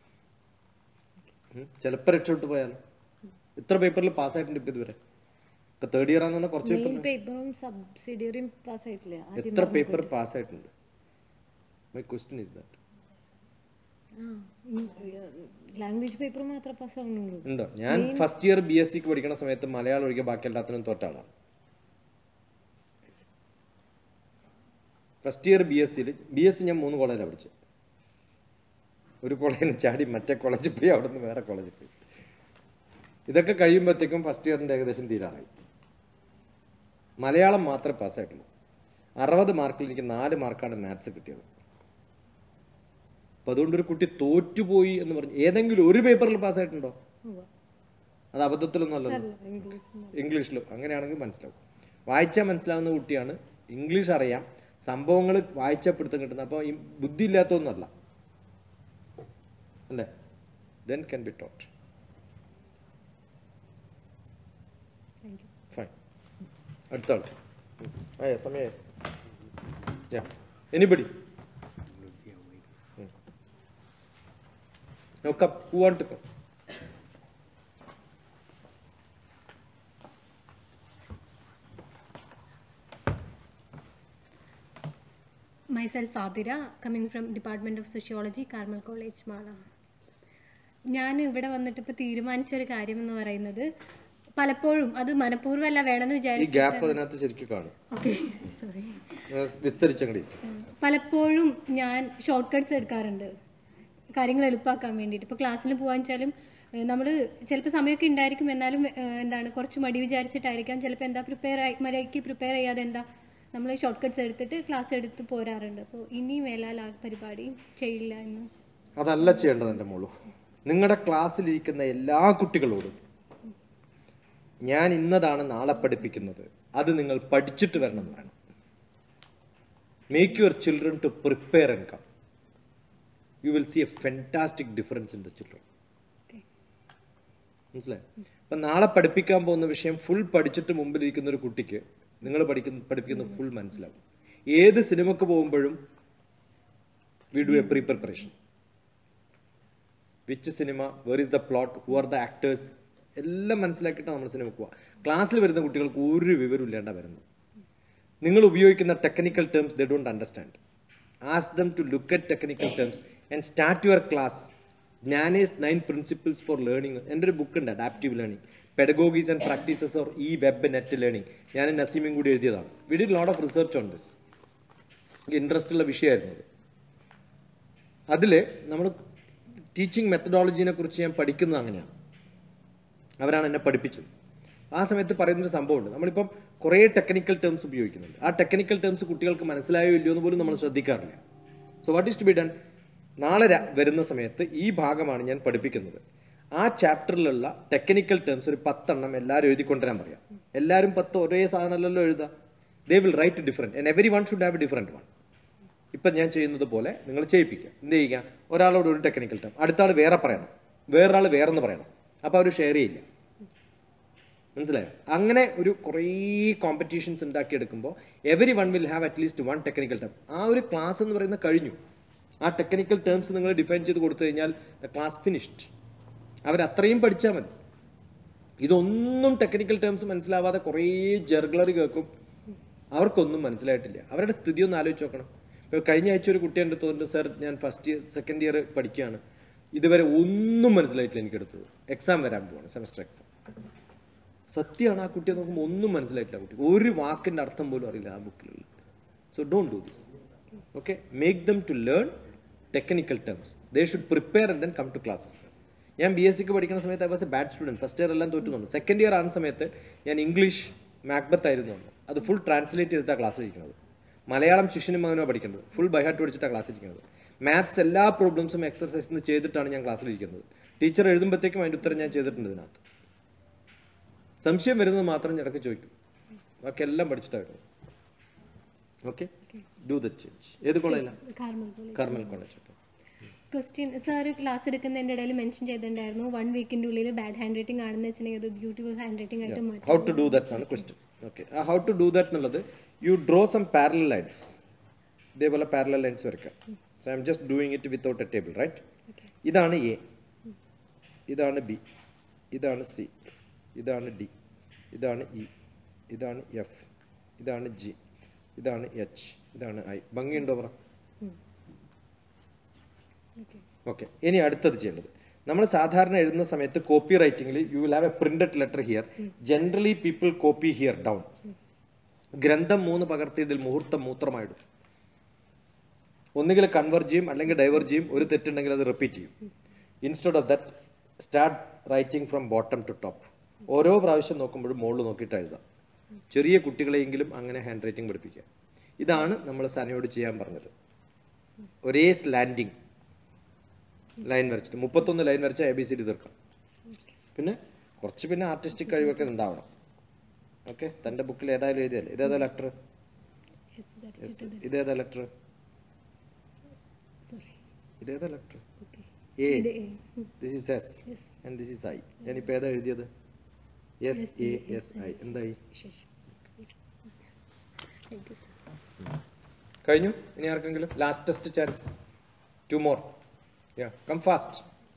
ചിലപ്പോൾ രക്ഷപ്പെട്ടു പോയാൽ ഇത്ര പേപ്പറിൽ പാസ്സായിട്ടുണ്ട് ഇപ്പം ഇതുവരെ. ഇപ്പം തേർഡ് ഇയർ ആണെന്ന് പറഞ്ഞാൽ കുറച്ച് പേപ്പറും സബ്സിഡിയറിയും പാസ്സായിട്ടില്ല. എത്ര പേപ്പർ പാസ്സായിട്ടുണ്ട്? My question is that. Language paper മാത്രം പാസ്സാവുന്നുള്ളൂ. ഉണ്ടോ? ഞാൻ ഫസ്റ്റ് ഇയർ BSc പഠിക്കുന്ന സമയത്ത് മലയാളം ഒഴികെ ബാക്കി എല്ലാത്തിനും തോറ്റാളാണ്. ഫസ്റ്റ് ഇയർ BSc ഞാൻ 3 കോളേജിലാണ് പഠിച്ചത്. ഒരു കോളേജിൽ നിന്ന് ചാടി മറ്റേ കോളേജിൽ പോയി, അവിടെ നിന്ന് വേറെ കോളേജിൽ പോയി. ഇതൊക്കെ കഴിയുമ്പോഴത്തേക്കും ഫസ്റ്റ് ഇയറിൻ്റെ ഏകദേശം തീരാറായി. മലയാളം മാത്രമേ പാസ്സായിട്ടുള്ളൂ. 60 മാർക്കിൽ എനിക്ക് 4 മാർക്കാണ് മാത്സ് കിട്ടിയത്. അപ്പോൾ അതുകൊണ്ടൊരു കുട്ടി തോറ്റുപോയി എന്ന് പറഞ്ഞ് ഏതെങ്കിലും ഒരു പേപ്പറിൽ പാസ്സായിട്ടുണ്ടോ? അത് അബദ്ധത്തിലൊന്നും അല്ലല്ലോ. ഇംഗ്ലീഷിലും അങ്ങനെയാണെങ്കിൽ മനസ്സിലാവും. വായിച്ചാൽ മനസ്സിലാവുന്ന കുട്ടിയാണ്. ഇംഗ്ലീഷ് അറിയാം, സംഭവങ്ങൾ വായിച്ചപ്പെടുത്തം കിട്ടുന്നത്. അപ്പോൾ ഈ ബുദ്ധി ഇല്ലാത്തൊന്നുമല്ല അല്ലേ? Then can be taught. Fine. അടുത്ത ആൾ. സമയം. Anybody? No, come. Who want to come? Myself Adira, coming from Department of Sociology, Carmel College, Mala. ഞാൻ ഇവിടെ വന്നിട്ട് ഇപ്പോൾ തീരുമാനിച്ചൊരു കാര്യം എന്ന് പറയുന്നത് പലപ്പോഴും അത് മനഃപൂർവ്വമല്ല വേണമെന്ന് വിചാരിച്ചു. പലപ്പോഴും ഞാൻ ഷോർട്ട് കട്ട്സ് എടുക്കാറുണ്ട് കാര്യങ്ങൾ എളുപ്പമാക്കാൻ വേണ്ടിയിട്ട്. ഇപ്പോൾ ക്ലാസ്സിൽ പോകാൻ വെച്ചാലും നമ്മൾ ചിലപ്പോൾ സമയമൊക്കെ ഉണ്ടായിരിക്കും, എന്നാലും എന്താണ് കുറച്ച് മടി വിചാരിച്ചിട്ടായിരിക്കാം ചിലപ്പോൾ എന്താ മര്യാദയ്ക്ക് പ്രിപ്പയർ ചെയ്യാതെ എന്താ നമ്മൾ ഷോർട്ട് കട്ട്സ് എടുത്തിട്ട് ക്ലാസ് എടുത്ത് പോരാറുണ്ട്. അപ്പോൾ ഇനി മേലാൽ ആ പരിപാടി ചെയ്യില്ല എന്ന്. അതല്ല ചെയ്യേണ്ടത് എൻ്റെ മോളു. നിങ്ങളുടെ ക്ലാസ്സിലിരിക്കുന്ന എല്ലാ കുട്ടികളോടും ഞാൻ ഇന്നതാണ് നാളെ പഠിപ്പിക്കുന്നത്, അത് നിങ്ങൾ പഠിച്ചിട്ട് വരണം എന്ന് പറയണം. Make your children to prepare and come. You will see a fantastic difference in the children. മനസ്സിലായി? അപ്പം നാളെ പഠിപ്പിക്കാൻ പോകുന്ന വിഷയം ഫുൾ പഠിച്ചിട്ട് മുമ്പിലിരിക്കുന്ന ഒരു കുട്ടിക്ക് നിങ്ങൾ പഠിപ്പിക്കുന്ന ഫുൾ മനസ്സിലാവും. ഏത് സിനിമക്ക് പോകുമ്പോഴും we do a pre-preparation. Which cinema, where is the plot, who are the actors, എല്ലാം മനസ്സിലാക്കിയിട്ടാണ് നമ്മൾ സിനിമക്ക് പോവുക. ക്ലാസ്സിൽ വരുന്ന കുട്ടികൾക്ക് ഒരു വിവരം ഇല്ലാണ്ടാണ് വരുന്നത്. നിങ്ങൾ ഉപയോഗിക്കുന്ന technical terms they don't understand. Ask them to look at technical terms and start your class. Jnane's 9 principles for learning. എൻ്റെ ഒരു ബുക്ക് ഉണ്ട്, adaptive learning, pedagogies and practices or ഈ വെബ് നെറ്റ് ലേണിംഗ്. ഞാൻ നസീമും കൂടി എഴുതിയതാണ്. We did lot of research on this. എനിക്ക് ഇൻട്രസ്റ്റ് ഉള്ള വിഷയമായിരുന്നു അത്. അതിൽ നമ്മൾ ടീച്ചിങ് മെത്തഡോളജീനെ കുറിച്ച് ഞാൻ പഠിക്കുന്നത് അങ്ങനെയാണ്. അവരാണ് എന്നെ പഠിപ്പിച്ചത്. ആ സമയത്ത് പറയുന്നൊരു സംഭവമുണ്ട്. നമ്മളിപ്പം കുറേ ടെക്നിക്കൽ ടേംസ് ഉപയോഗിക്കുന്നുണ്ട്. ആ ടെക്നിക്കൽ ടേംസ് കുട്ടികൾക്ക് മനസ്സിലായോ ഇല്ലയോ എന്ന് പോലും നമ്മൾ ശ്രദ്ധിക്കാറില്ല. So what is to be done? നാളെ വരുന്ന സമയത്ത് ഈ ഭാഗമാണ് ഞാൻ പഠിപ്പിക്കുന്നത്. ആ ചാപ്റ്ററിലുള്ള ടെക്നിക്കൽ ടേംസ് ഒരു 10 എണ്ണം എല്ലാവരും എഴുതിക്കൊണ്ടുവരാൻ പറയാം. എല്ലാവരും 10 ഒരേ സാധനമല്ലല്ലോ എഴുതാം. They will write different and every one should have a different one. ഇപ്പം ഞാൻ ചെയ്യുന്നത് പോലെ നിങ്ങൾ ചെയ്യിപ്പിക്കുക. എന്ത് ചെയ്യുക? ഒരാളോട് ഒരു ടെക്നിക്കൽ ടേം, അടുത്ത ആൾ വേറെ പറയണം, വേറൊരാൾ വേറെന്ന് പറയണം. അപ്പോൾ അവർ ഷെയർ ചെയ്യില്ല. മനസ്സിലായോ? അങ്ങനെ ഒരു കുറേ കോമ്പറ്റീഷൻസ് ഉണ്ടാക്കിയെടുക്കുമ്പോൾ every one will have at least 1 technical term. ആ ഒരു ക്ലാസ് എന്ന് പറയുന്നത് കഴിഞ്ഞു. ആ ടെക്നിക്കൽ ടേംസ് നിങ്ങൾ ഡിഫൈൻ ചെയ്ത് കൊടുത്തു കഴിഞ്ഞാൽ ദ ക്ലാസ് ഫിനിഷ്ഡ്. അവരത്രയും പഠിച്ചാൽ മതി. ഇതൊന്നും ടെക്നിക്കൽ ടേംസ് മനസ്സിലാവാതെ കുറേ ജർഗ്ലറി കേൾക്കും. അവർക്കൊന്നും മനസ്സിലായിട്ടില്ല. അവരുടെ സ്ഥിതി ഒന്ന് ആലോചിച്ച് നോക്കണം. ഇപ്പോൾ കഴിഞ്ഞ ആഴ്ച ഒരു കുട്ടി എൻ്റെ തോന്നുന്നു, സാർ ഞാൻ സെക്കൻഡ് ഇയർ പഠിക്കുകയാണ്, ഇതുവരെ ഒന്നും മനസ്സിലായിട്ടില്ല എനിക്കെടുത്തത്. എക്സാം വരാൻ പോവാണ്, സെമസ്റ്റർ എക്സാം. സത്യമാണ്. ആ കുട്ടിയെ നോക്കുമ്പോൾ ഒന്നും മനസ്സിലായിട്ടില്ല. കുട്ടി ഒരു വാക്കിൻ്റെ അർത്ഥം പോലും അറിയില്ല ആ ബുക്കിലുള്ള. So don't do this. Okay, make them to learn technical terms. They should prepare and then come to classes. ഞാൻ BSc പഠിക്കുന്ന സമയത്ത് I was a bad student. First year എല്ലാം തോറ്റുന്നുണ്ട്. സെക്കൻഡ് ഇയർ ആകുന്ന സമയത്ത് ഞാൻ ഇംഗ്ലീഷ് മാക്ബത്ത് ആയിരുന്നു. അത് ഫുൾ ട്രാൻസ്ലേറ്റ് ചെയ്തിട്ടാണ് ക്ലാസ്സിലിരിക്കുന്നത്. മലയാളം ശിഷ്യനും മകനോ പഠിക്കുന്നത്. ഫുൾ ബൈഹാർട്ട് പഠിച്ചിട്ടാണ് ക്ലാസ്സിലിരിക്കുന്നത്. മാത്സ് എല്ലാ പ്രോബ്ലംസും എക്സർസൈസിൽ ചെയ്തിട്ടാണ് ഞാൻ ക്ലാസ്സിലിരിക്കുന്നത്. ടീച്ചർ എഴുതുമ്പോഴത്തേക്കും അതിൻ്റെ ഉത്തരം ഞാൻ ചെയ്തിട്ടുണ്ട് ഇതിനകത്ത്. സംശയം വരുന്നത് മാത്രം ഇടയ്ക്ക് ചോദിക്കും. ബാക്കി എല്ലാം പഠിച്ചിട്ടാണ് വരുന്നത്. Okay, do the change. ഏത് കോളേജിലാണ്? Carmel college. Okay, question sir class എടുക്കുന്നതിൻ്റെ ഇടയിൽ മെൻഷൻ ചെയ്തിട്ടുണ്ടായിരുന്നു 1 വീക്കിൻ്റെ ഉള്ളിൽ ബാഡ് ഹാൻഡ് റൈറ്റിംഗ് ആണെന്ന് വെച്ചിട്ടുണ്ടെങ്കിൽ അത് ബ്യൂട്ടിഫുൾ ഹാൻഡ് റൈറ്റിംഗ് ആയിട്ട് മാറ്റും. ഹൗ ടു ഡു ദാറ്റ് ആണ് question. Okay, how to do that എന്നുള്ളത് you draw some parallel lines. ഇതേപോലെ പാരലൽ ലൈൻസ് വരയ്ക്കാം. So I am just doing it without a table, right? ഇതാണ് എ, ഇതാണ് ബി, ഇതാണ് സി, ഇതാണ് ഡി, ഇതാണ് ഇ, ഇതാണ് എഫ്, ഇതാണ് ജി, ഇതാണ് എച്ച്, ഇതാണ് ഐ. ഭംഗിയുണ്ടോ പറ? ഓക്കെ, ഇനി അടുത്തത് ചെയ്യേണ്ടത്, നമ്മൾ സാധാരണ എഴുതുന്ന സമയത്ത് കോപ്പി റൈറ്റിംഗിൽ you will have a printed letter here. Generally people copy here down. ഗ്രന്ഥം 3 പകർത്തിയതിൽ മുഹൂർത്തം മൂത്രമായിടും. ഒന്നുകിൽ കൺവെർജ് ചെയ്യും അല്ലെങ്കിൽ ഡൈവേർജ് ചെയ്യും. ഒരു തെറ്റുണ്ടെങ്കിൽ അത് റിപ്പീറ്റ് ചെയ്യും. Instead of that start writing from bottom to top. ഓരോ പ്രാവശ്യം നോക്കുമ്പോഴും മുകളിൽ നോക്കിയിട്ട് എഴുതാം. ചെറിയ കുട്ടികളെയെങ്കിലും അങ്ങനെ ഹാൻഡ് റൈറ്റിംഗ് പഠിപ്പിക്കുക. ഇതാണ് നമ്മൾ സനയോട് ചെയ്യാൻ പറഞ്ഞത്. ഒരേ സ്ലാൻഡിങ് ലൈൻ വരച്ചിട്ട് 31 ലൈൻ വരച്ച ABCD തീർക്കാം. പിന്നെ കുറച്ച് പിന്നെ ആർട്ടിസ്റ്റിക് കഴിവൊക്കെ ഉണ്ടാവണം. ഓക്കെ, തൻ്റെ ബുക്കിൽ ഏതായാലും എഴുതിയല്ലേ. ഇതേതാ ലെറ്റർ? ഇതേതാ ലെറ്റർ? ഇതേതാ letter? A. This is S and this is I. ഞാനിപ്പോൾ ഏതാ എഴുതിയത്? SASI. എന്തായി? കഴിഞ്ഞു. ഇനി ആർക്കെങ്കിലും lastest chance. 2 more. Yeah, come fast.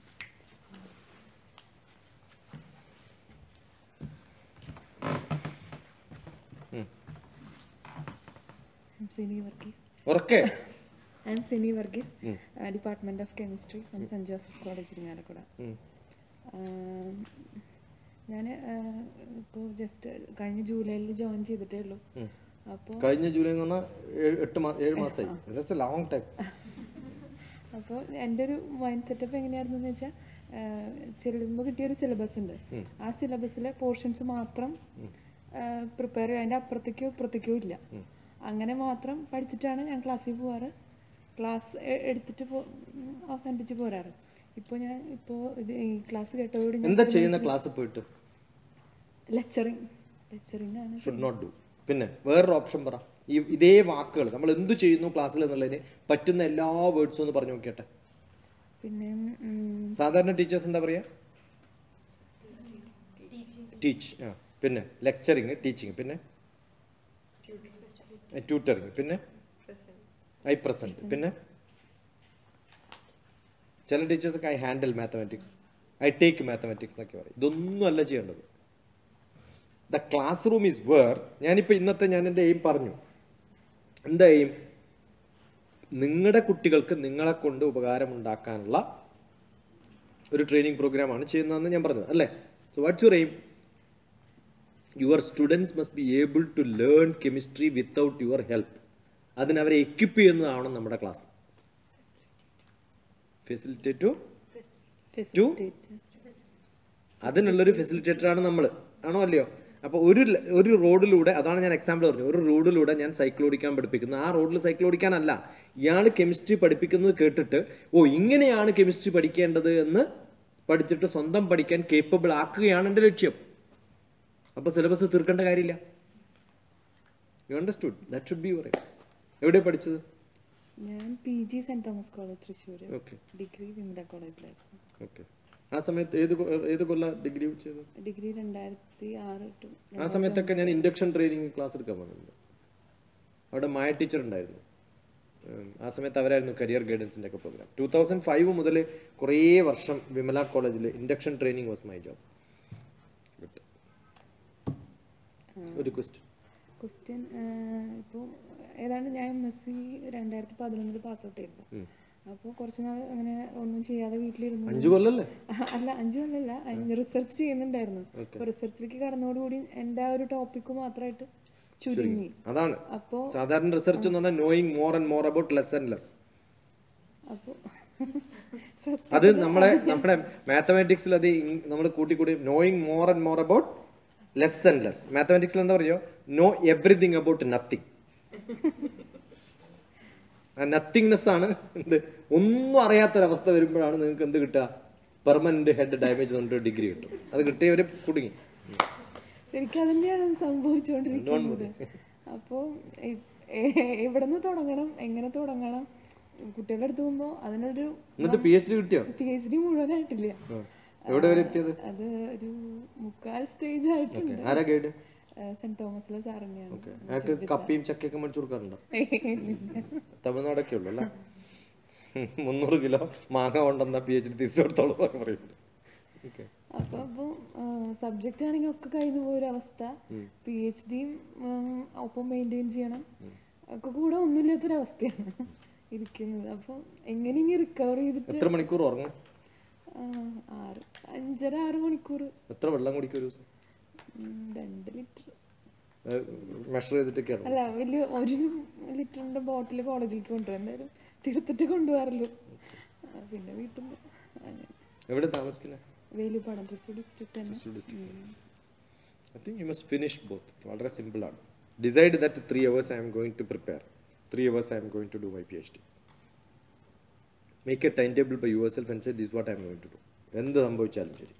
I'm Sini Varghese. Okay. I'm Sini Varghese, Department of Chemistry from St. Joseph College, Chalakudy. ഞാൻ ഇപ്പോൾ ജസ്റ്റ് കഴിഞ്ഞ ജൂലൈയിൽ ജോയിൻ ചെയ്തിട്ടേ ഉള്ളൂ. അപ്പോൾ കഴിഞ്ഞ ജൂലൈ എന്ന് പറഞ്ഞാൽ 7 മാസമായി. That's a long time. അപ്പോൾ എൻ്റെ ഒരു മൈൻഡ് സെറ്റപ്പ് എങ്ങനെയായിരുന്നു വെച്ചാൽ, ചെല്ലുമ്പോൾ കിട്ടിയൊരു സിലബസ് ഉണ്ട്. ആ സിലബസിലെ പോർഷൻസ് മാത്രം പ്രിപ്പയർ ചെയ്യും. അതിൻ്റെ അപ്പുറത്തേക്കോ ഇപ്പുറത്തേക്കോ ഇല്ല. അങ്ങനെ മാത്രം പഠിച്ചിട്ടാണ് ഞാൻ ക്ലാസ്സിൽ പോവാറ്. ക്ലാസ് എടുത്തിട്ട് അവസാനിപ്പിച്ച് പോരാറ്. ഇപ്പോൾ ഞാൻ ഇത് ഈ ക്ലാസ് കേട്ടതോട് എന്താ ചെയ്യുന്ന ക്ലാസ്സിൽ പോയിട്ട്? ലെക്ചറിങ് ആണ്. Should not do. പിന്നെ വേറൊരു ഓപ്ഷൻ പറ. ഇതേ വാക്കുകൾ നമ്മൾ എന്ത് ചെയ്യുന്നു ക്ലാസ്സിൽ എന്നുള്ളതിന് പറ്റുന്ന എല്ലാ വേർഡ്സും ഒന്ന് പറഞ്ഞു നോക്കിയട്ടെ. പിന്നെ സാധാരണ ടീച്ചേഴ്സ് എന്താ പറയാ? ടീച്ച്. പിന്നെ ലെക്ചറിങ്, ടീച്ചിങ്, പിന്നെ ട്യൂട്ടറിങ്, പിന്നെ ഐ പ്രസന്റ്, പിന്നെ ചില ടീച്ചേഴ്സൊക്കെ I handle mathematics, I take mathematics എന്നൊക്കെ പറയും. ഇതൊന്നും അല്ല ചെയ്യേണ്ടത്. The classroom is where. ഞാനിപ്പോൾ ഇന്നത്തെ ഞാൻ എൻ്റെ എയിം പറഞ്ഞു. എന്താ എയിം? നിങ്ങളുടെ കുട്ടികൾക്ക് നിങ്ങളെ കൊണ്ട് ഉപകാരമുണ്ടാക്കാനുള്ള ഒരു ട്രെയിനിങ് പ്രോഗ്രാമാണ് ചെയ്യുന്നതെന്ന് ഞാൻ പറഞ്ഞത് അല്ലേ? So what's your aim? Your students must be able to learn chemistry without your help. അതിനവരെ എക്വിപ്പ് ചെയ്യുന്നതാണ് നമ്മുടെ ക്ലാസ്. അതിനുള്ളൊരു ഫെസിലിറ്റേറ്ററാണ് നമ്മൾ, ആണോ അല്ലയോ? അപ്പോൾ ഒരു റോഡിലൂടെ, അതാണ് ഞാൻ എക്സാമ്പിൾ പറഞ്ഞു, ഒരു റോഡിലൂടെ ഞാൻ സൈക്കിൾ ഓടിക്കാൻ പഠിപ്പിക്കുന്നത്. ആ റോഡിൽ സൈക്കിൾ ഓടിക്കാനല്ല, ഇയാൾ കെമിസ്ട്രി പഠിപ്പിക്കുന്നത് കേട്ടിട്ട് ഇങ്ങനെയാണ് കെമിസ്ട്രി പഠിക്കേണ്ടത് എന്ന് പഠിച്ചിട്ട് സ്വന്തം പഠിക്കാൻ കേപ്പബിൾ ആക്കുകയാണ് എൻ്റെ ലക്ഷ്യം. അപ്പോൾ സിലബസ് തീർക്കേണ്ട കാര്യമില്ല. You understood? That should be your aim. എവിടെയാണ് പഠിച്ചത്? ഞാൻ PG saint Thomas college Thrissur, okay. Degree Vimala കോളേജിലായിരുന്നു. ഓക്കെ. ആ സമയത്ത് ഏത് കൊല്ല ഡിഗ്രി ചെയ്തത്? ഡിഗ്രി 2006. ആ സമയത്തൊക്കെ ഞാൻ ഇൻഡക്ഷൻ ട്രെയിനിങ് ക്ലാസ് എടുക്കാൻ വന്നിട്ടുണ്ട്. അവിടെ മായ ടീച്ചർ ഉണ്ടായിരുന്നു. ആ സമയത്ത് അവരായിരുന്നു കരിയർ ഗൈഡൻസിൻ്റെ ഒക്കെ പ്രോഗ്രാം. 2005 മുതൽ കുറേ വർഷം വിമല കോളേജിൽ induction training was my job. ഒരു ക്വസ്റ്റ്യൻ ഇപ്പോൾ ഏതാണ്ട് ഞാൻ MSc 2011 പാസ് ഔട്ട് ചെയ്തത്. അപ്പോൾ കുറച്ച് നാൾ അങ്ങനെ ഒന്നും ചെയ്യാതെ വീട്ടിലിരുന്നു. 5 കൊല്ലല്ലേ? അല്ല, 5 കൊല്ലല്ല. റിസർച്ച് ചെയ്യുന്നുണ്ടായിരുന്നു. അപ്പോൾ റിസർച്ചിലേക്ക് കടന്നോടുകൂടി എൻ്റെ ആ ഒരു ടോപ്പിക്ക് മാത്രമായിട്ട് ചുരുങ്ങി. അതാണ് അപ്പോൾ സാധാരണ റിസർച്ച് എന്ന് പറഞ്ഞാൽ knowing more and more about less and less. അപ്പോൾ അത് നമ്മുടെ മാത്തമാറ്റിക്സിൽ അത് നമ്മൾ കൂട്ടി knowing more and more about less and less. മാത്തമാറ്റിക്സിൽ എന്താ പറയുക? Know everything about nothing. Nothingness ആണ് എന്ത്? ഒന്നും അറിയാത്തൊരവസ്ഥ വരുമ്പോഴാണ് നിങ്ങൾക്ക് എന്ത് കിട്ടുക? പെർമനന്റ് ഹെഡ് ഡാമേജ് എന്നിട്ട് ഡിഗ്രി കിട്ടും. അത് കിട്ടിയവർ കുടുങ്ങി. ശരിക്കും അതന്നെയാണ് സംഭവിച്ചുകൊണ്ടിരിക്കുന്നത്. അപ്പോൾ എവിടെ നിന്ന് തുടങ്ങണം, എങ്ങനെ തുടങ്ങണം, കുട്ടികളുടെ അടുത്ത് പോകുമ്പോൾ അതിനൊരു എന്നിട്ട് PhD കിട്ടിയോ? PhD മുഴുവനായിട്ടില്ല. എവിടെ വരെ എത്തിയത്? അത് ഒരു 3/4 സ്റ്റേജ് ആയിട്ടുണ്ട്. ആരാ ഗൈഡ്? സെന്റ് തോമസിലെ സാർ തന്നെയാണ്. അയാൾക്ക് കപ്പിയും ചക്കയൊക്കെ മേടിച്ചു കൊടുക്കാറുണ്ടോ? തമിഴ്നാടൊക്കെ ഉള്ളു അല്ലേ? 300 കിലോ മാങ്ങ കൊണ്ടെന്നാ PhD തീസ് കൊടുത്തോളം പറയുന്നത്. അപ്പോൾ സബ്ജക്റ്റ് ആണെങ്കിൽ ഒക്കെ കഴിഞ്ഞു പോയൊരവസ്ഥ. PhDയും ഒപ്പം മെയിൻറ്റെയിൻ ചെയ്യണം, ഒക്കെ കൂടെ ഒന്നുമില്ലാത്തൊരവസ്ഥയാണ് ഇരിക്കുന്നത്. അപ്പോൾ എങ്ങനെ ഇങ്ങനെ റിക്കവർ ചെയ്തിട്ട് എത്ര മണിക്കൂർ ഉറങ്ങും? 5.5-6 മണിക്കൂർ. എത്ര വെള്ളം കുടിക്കും ഒരു ദിവസം? 2 ലിറ്റർ. മെഷർ ചെയ്തിട്ടൊക്കെയാണ്? അല്ല, വലിയ 1 ലിറ്ററിന്റെ ബോട്ടിൽ കോളേജിലേക്ക് കൊണ്ടുപോകും. എന്തായാലും തീർത്തിട്ട് കൊണ്ടുപോകാറുള്ളൂ. പിന്നെ വീട്ടിൽ നിന്ന്. എവിടെ താമസിക്കുന്നത്? വേലുപ്പാടം, തൃശ്ശൂർ ഡിസ്ട്രിക്ട് തന്നെ. I think you must finish both. വളരെ സിമ്പിൾ ആണ്. Decide that 3 hours I am going to prepare. 3 hours I am going to do my PhD. Make a timetable by yourself and say this is what I am going to do. എന്ത് സംഭവിച്ചാലും ശരി.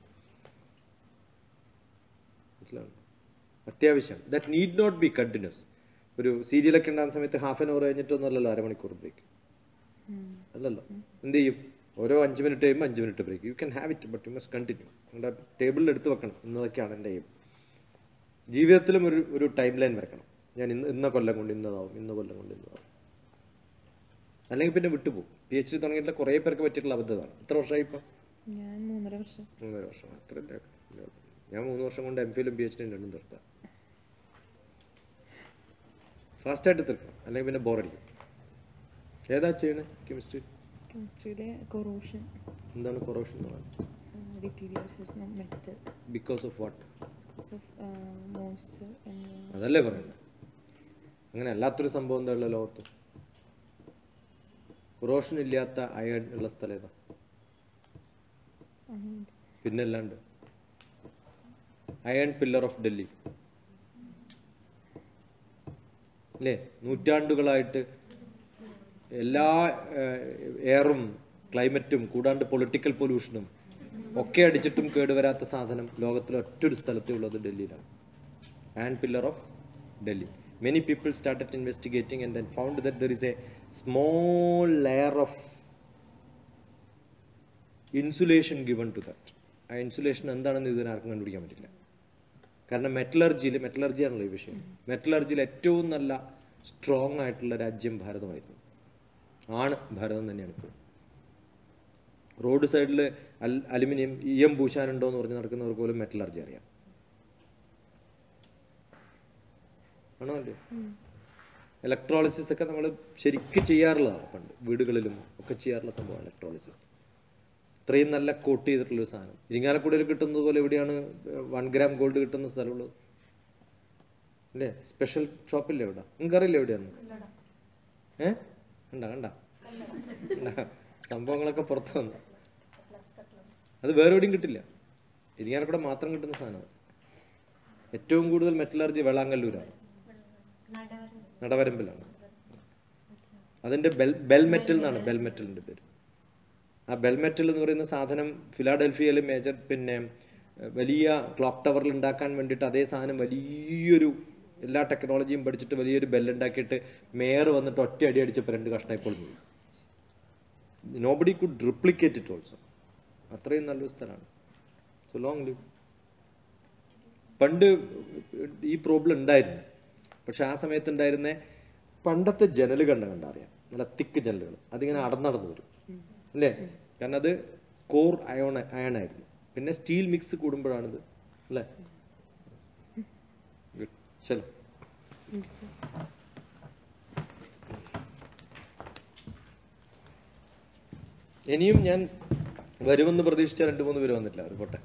മനസ്സിലാവും? അത്യാവശ്യം. That need not be continuous. ഒരു സീരിയലൊക്കെ ഉണ്ടാകുന്ന സമയത്ത് 1/2 hour കഴിഞ്ഞിട്ടൊന്നുമല്ലല്ലോ അരമണിക്കൂർ ബ്രേക്ക്. അല്ലല്ലോ. എന്ത് ചെയ്യും? ഓരോ 5 മിനിറ്റ് കഴിയുമ്പോൾ 5 minute break. You can have it, but you must continue. നിങ്ങളുടെ ടേബിളിൽ എടുത്ത് വെക്കണം. ഇന്നതൊക്കെയാണ് എൻ്റെ എയിം. ജീവിതത്തിലും ഒരു ടൈം ലൈൻ വരക്കണം. ഞാൻ ഇന്ന കൊല്ലം കൊണ്ട് ഇന്നതാവും, ഇന്ന കൊല്ലം കൊണ്ട് ഇന്നതാവും. അല്ലെങ്കിൽ പിന്നെ വിട്ടുപോകും. PhD തുടങ്ങിയിട്ടുള്ള കുറേ പേർക്ക് പറ്റിയിട്ടുള്ള അബദ്ധതാണ്. എത്ര വർഷമായി ഇപ്പം? ഞാൻ 3.5 വർഷം. 3.5 വർഷം. അത്ര ഞാൻ 3 വർഷം കൊണ്ട് MPhilഉം PhDയും രണ്ടും തീർത്താം. ഫാസ്റ്റായിട്ട് തീർക്കണം, അല്ലെങ്കിൽ പിന്നെ ബോറടിക്കും. ഏതാ ചെയ്യണേ? കെമിസ്ട്രിയിലെ കൊറോഷൻ. എന്താണ് കൊറോഷൻ എന്ന് പറയുന്നത്? Deterioration of metal. Because of what? Because of moisture. അതല്ലേ പറയുന്നത്. അങ്ങനെ അല്ലാത്തൊരു സംഭവം എന്താ ഉള്ള ലോകത്ത്? കൊറോഷൻ ഇല്ലാത്ത അയൺ ഉള്ള സ്ഥലം ഏതാ? പിന്നെ അല്ലാണ്ട് അയൺ പില്ലർ ഓഫ് ഡൽഹി അല്ലേ? നൂറ്റാണ്ടുകളായിട്ട് എല്ലാ എയറും ക്ലൈമറ്റും കൂടാണ്ട് പൊളിറ്റിക്കൽ പൊല്യൂഷനും ഒക്കെ അടിച്ചിട്ടും കേടുവരാത്ത സാധനം ലോകത്തിൽ ഒറ്റൊരു സ്ഥലത്തേ ഉള്ളത് ഡൽഹിയിലാണ്. Iron pillar of Delhi. Many people started investigating and then found that there is a small layer of insulation given to that. ആ ഇൻസുലേഷൻ എന്താണെന്ന് ഇതിന് ആർക്കും കണ്ടുപിടിക്കാൻ പറ്റില്ല. കാരണം മെറ്റലർജിയാണല്ലോ ഈ വിഷയം. മെറ്റലർജിയിൽ ഏറ്റവും നല്ല സ്ട്രോങ് ആയിട്ടുള്ള രാജ്യം ഭാരതമായിരുന്നു. ഭാരതം തന്നെയാണ് ഇപ്പോൾ. റോഡ് സൈഡിൽ അലുമിനിയം പൂശാനുണ്ടോ എന്ന് പറഞ്ഞ് നടക്കുന്നവർക്ക് പോലും മെറ്റലർജി അറിയാം. ആണോ അല്ലേ? ഇലക്ട്രോളിസിസ് ഒക്കെ നമ്മൾ ശരിക്കും ചെയ്യാറുള്ളതാണ്. പണ്ട് വീടുകളിലും ഒക്കെ ചെയ്യാറുള്ള സംഭവമാണ് ഇലക്ട്രോളിസിസ്. ഇത്രയും നല്ല കോട്ട് ചെയ്തിട്ടുള്ളൊരു സാധനം ഇരിങ്ങാലക്കുടയിൽ കിട്ടുന്നത് പോലെ എവിടെയാണ് 1 gram ഗോൾഡ് കിട്ടുന്ന സ്ഥലമുള്ളത് അല്ലേ? സ്പെഷ്യൽ ഷോപ്പില്ലേ എവിടെ? നിങ്ങൾക്കറിയില്ല എവിടെയാണ്? കണ്ട സംഭവങ്ങളൊക്കെ പുറത്തു വന്നു. അത് വേറെ എവിടെയും കിട്ടില്ല. ഇരിങ്ങാലക്കുട മാത്രം കിട്ടുന്ന സാധനമാണ്. ഏറ്റവും കൂടുതൽ മെറ്റലർജി വെള്ളാങ്കല്ലൂരാണ്, നടവരമ്പിലാണ്. അതിൻ്റെ ബെൽ മെറ്റൽ എന്നാണ് ബെൽ മെറ്റലിൻ്റെ പേര്. ആ ബെൽ മെറ്റൽ എന്ന് പറയുന്ന സാധനം ഫിലാഡൽഫിയയിൽ വലിയ ക്ലോക്ക് ടവറിൽ ഉണ്ടാക്കാൻ വേണ്ടിയിട്ട് അതേ സാധനം വലിയൊരു എല്ലാ ടെക്നോളജിയും പഠിച്ചിട്ട് വലിയൊരു ബെല്ലുണ്ടാക്കിയിട്ട് മേയർ വന്നിട്ട് ഒറ്റ അടി അടിച്ചപ്പോൾ 2 കഷ്ണമായിപ്പോൾ പോയി. Nobody could replicate it also. അത്രയും നല്ലൊരു സ്ഥലമാണ്. So long live. പണ്ട് ഈ പ്രോബ്ലം ഉണ്ടായിരുന്നു. പക്ഷെ ആ സമയത്ത് ഉണ്ടായിരുന്ന പണ്ടത്തെ ജനൽ കണ്ടറിയാം, നല്ല തിക്ക് ജനലുകൾ. അതിങ്ങനെ അടന്നടന്ന് വരും അല്ലേ? കാരണം അത് കോർ അയണായിരുന്നു. പിന്നെ സ്റ്റീൽ മിക്സ് കൂടുമ്പോഴാണിത് അല്ലേ? ചലോ. ഇനിയും ഞാൻ വരുമെന്ന് പ്രതീക്ഷിച്ച 2-3 പേര് വന്നിട്ടില്ല. അവർ പോട്ടെ.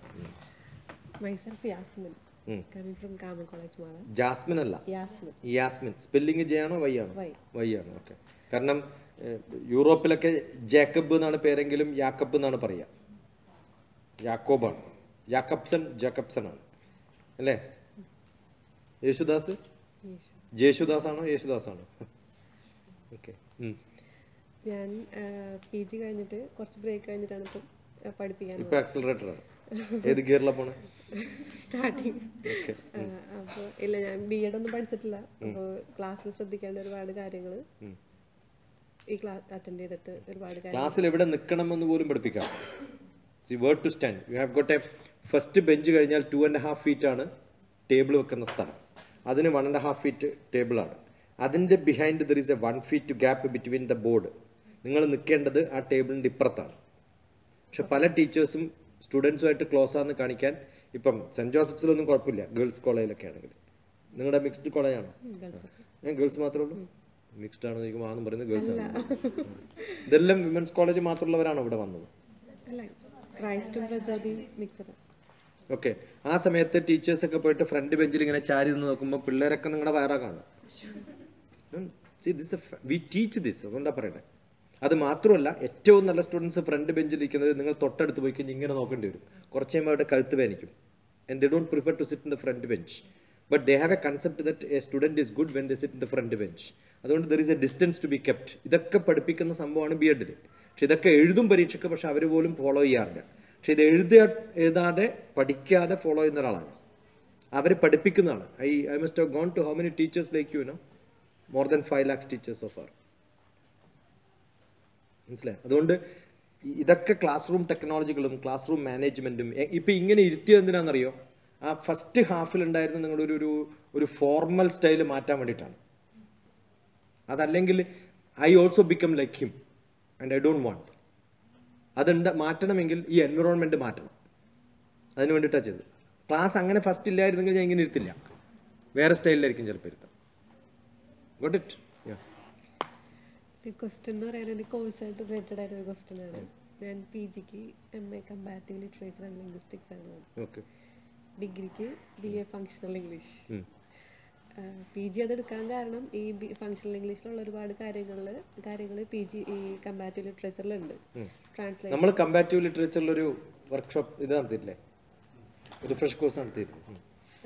ജാസ്മിൻ അല്ല, യാസ്മിൻ. സ്പെല്ലിംഗ് ജയാണോ വൈ ആണോ? വൈ ആണ്. ഓക്കെ. കാരണം യൂറോപ്പിലൊക്കെ ജേക്കബ് എന്നാണ് പേരെങ്കിലും യാക്കബ് എന്നാണ് പറയുക. യാക്കോബാണ്. ജാക്കബ്സൺ ആണ് അല്ലേ? യേശുദാസ് ജേശുദാസാണോ യേശുദാസാണോ? ഓക്കെ. ഞാൻ PG കഴിഞ്ഞിട്ട് കുറച്ച് ബ്രേക്ക് കഴിഞ്ഞിട്ടാണ് ഇപ്പം പഠിപ്പിക്കാൻ. ഇപ്പം ആക്സിലറേറ്ററാണ്. ഏത് ഗിയറിലാണ് പോണേ? സ്റ്റാർട്ടിങ്. അപ്പോൾ ഇല്ല, ഞാൻ B.Ed ഒന്നും പഠിച്ചിട്ടില്ല. അപ്പോൾ ക്ലാസ്സിൽ ശ്രദ്ധിക്കേണ്ട ഒരുപാട് കാര്യങ്ങൾ ഈ ക്ലാസ് അറ്റൻഡ് ചെയ്തിട്ട് ഒരുപാട് ക്ലാസ്സിൽ എവിടെ നിൽക്കണമെന്ന് പോലും പഠിപ്പിക്കാം. Where to stand. You have got a first bench കഴിഞ്ഞാൽ 2.5 feet ആണ് ടേബിൾ വെക്കുന്ന സ്ഥലം. അതിന് 1.5 feet ടേബിളാണ്. അതിൻ്റെ behind there is a 1 feet gap between the board. നിങ്ങൾ നിൽക്കേണ്ടത് ആ ടേബിളിൻ്റെ ഇപ്പുറത്താണ്. പക്ഷെ പല ടീച്ചേഴ്സും സ്റ്റുഡൻസുമായിട്ട് ക്ലോസ് ആണെന്ന് കാണിക്കാൻ, ഇപ്പം സെൻറ്റ് ജോസഫ്സിലൊന്നും കുഴപ്പമില്ല, ഗേൾസ് കോളേജിലൊക്കെ ആണെങ്കിൽ. നിങ്ങളുടെ മിക്സ്ഡ് കോളേജാണോ? ഞാൻ ഗേൾസ് മാത്രമേ ഉള്ളൂ. മിക്സ്ഡ് ആണെന്ന് ചോദിക്കുമ്പോൾ ആണെന്ന് പറയുന്നത് ഗേൾസ് ആണ്. ഇതെല്ലാം വിമൻസ് കോളേജ് മാത്രമുള്ളവരാണോ ഇവിടെ വന്നത്? ഓക്കെ. ആ സമയത്ത് ടീച്ചേഴ്സൊക്കെ പോയിട്ട് ഫ്രണ്ട് ബെഞ്ചിൽ ഇങ്ങനെ ചാരി നിന്ന് നോക്കുമ്പോൾ പിള്ളേരൊക്കെ നിങ്ങളുടെ വയറാ കാണും. We teach this. അതുകൊണ്ടാണ് പറയണേ. അത് മാത്രമല്ല, ഏറ്റവും നല്ല സ്റ്റുഡൻസ് ഫ്രണ്ട് ബെഞ്ചിൽ ഇരിക്കുന്നത് നിങ്ങൾ തൊട്ടടുത്ത് പോയി കഴിഞ്ഞാൽ ഇങ്ങനെ നോക്കേണ്ടി വരും. കുറച്ച് കഴിയുമ്പോൾ അവരുടെ കഴുത്ത് വേനിക്കും. And they don't prefer to sit in the front bench. But they have a concept that a student is good when they sit in the front bench. അതുകൊണ്ട് there is a distance to be kept. ഇതൊക്കെ പഠിപ്പിക്കുന്ന സംഭവമാണ് ബി എഡിൽ. പക്ഷെ ഇതൊക്കെ എഴുതും പരീക്ഷയ്ക്ക്, പക്ഷെ അവർ പോലും ഫോളോ ചെയ്യാറില്ല. പക്ഷെ ഇത് എഴുതാതെ പഠിക്കാതെ ഫോളോ ചെയ്യുന്ന ഒരാളാണ്. അവർ പഠിപ്പിക്കുന്നതാണ്. I must have gone to how many teachers like you know? More than 5 lakhs teachers of are. മനസ്സിലായി? അതുകൊണ്ട് ഇതൊക്കെ ക്ലാസ് റൂം ടെക്നോളജികളും ക്ലാസ് റൂം മാനേജ്മെൻറ്റും ഇപ്പം ഇങ്ങനെ ഇരുത്തിയത് എന്തിനാണെന്നറിയോ? ആ ഫസ്റ്റ് ഹാഫിലുണ്ടായിരുന്ന നിങ്ങളുടെ ഒരു ഫോർമൽ സ്റ്റൈൽ മാറ്റാൻ വേണ്ടിയിട്ടാണ്. അതല്ലെങ്കിൽ I also become like him and I don't want. മാറ്റണമെങ്കിൽ ഈ എൻവിറോൺമെൻറ്റ് മാറ്റണം. അതിന് വേണ്ടിയിട്ടാണ് ചെയ്തത്. ക്ലാസ് അങ്ങനെ ഫസ്റ്റ് ഇല്ലായിരുന്നെങ്കിൽ ഞാൻ ഇങ്ങനെ ഇരുത്തില്ല, വേറെ സ്റ്റൈലിലായിരിക്കും ചിലപ്പോൾ ഇരുത്താം. Got it? ക്വസ്റ്റ്യൻ എന്ന് പറയുന്നത് കോഴ്സായിട്ട് റിലേറ്റഡ് ആയിട്ടൊരു ക്വസ്റ്റ്യൻ ആണ്. ഞാൻ PG ക്ക് MA comparative literature and linguistics ആണ്. ഡിഗ്രിക്ക് BA ഫങ്ഷണൽ ഇംഗ്ലീഷ്. PG അതെടുക്കാൻ കാരണം ഈ ഫങ്ഷണൽ ഇംഗ്ലീഷിലുള്ള ഒരുപാട് കാര്യങ്ങൾ PG ഈ കമ്പാരിറ്റീവ് ലിറ്ററേച്ചറിലുണ്ട്. ട്രാൻസ്ലേഷൻ. നമ്മൾ കമ്പാരിറ്റീവ് ലിറ്ററേച്ചറിലൊരു വർക്ക്ഷോപ്പ് ഇത് നടത്തിയിട്ടില്ലേ? ഒരു ഫ്രഷ് കോഴ്സ് നടത്തിയിരുന്നു.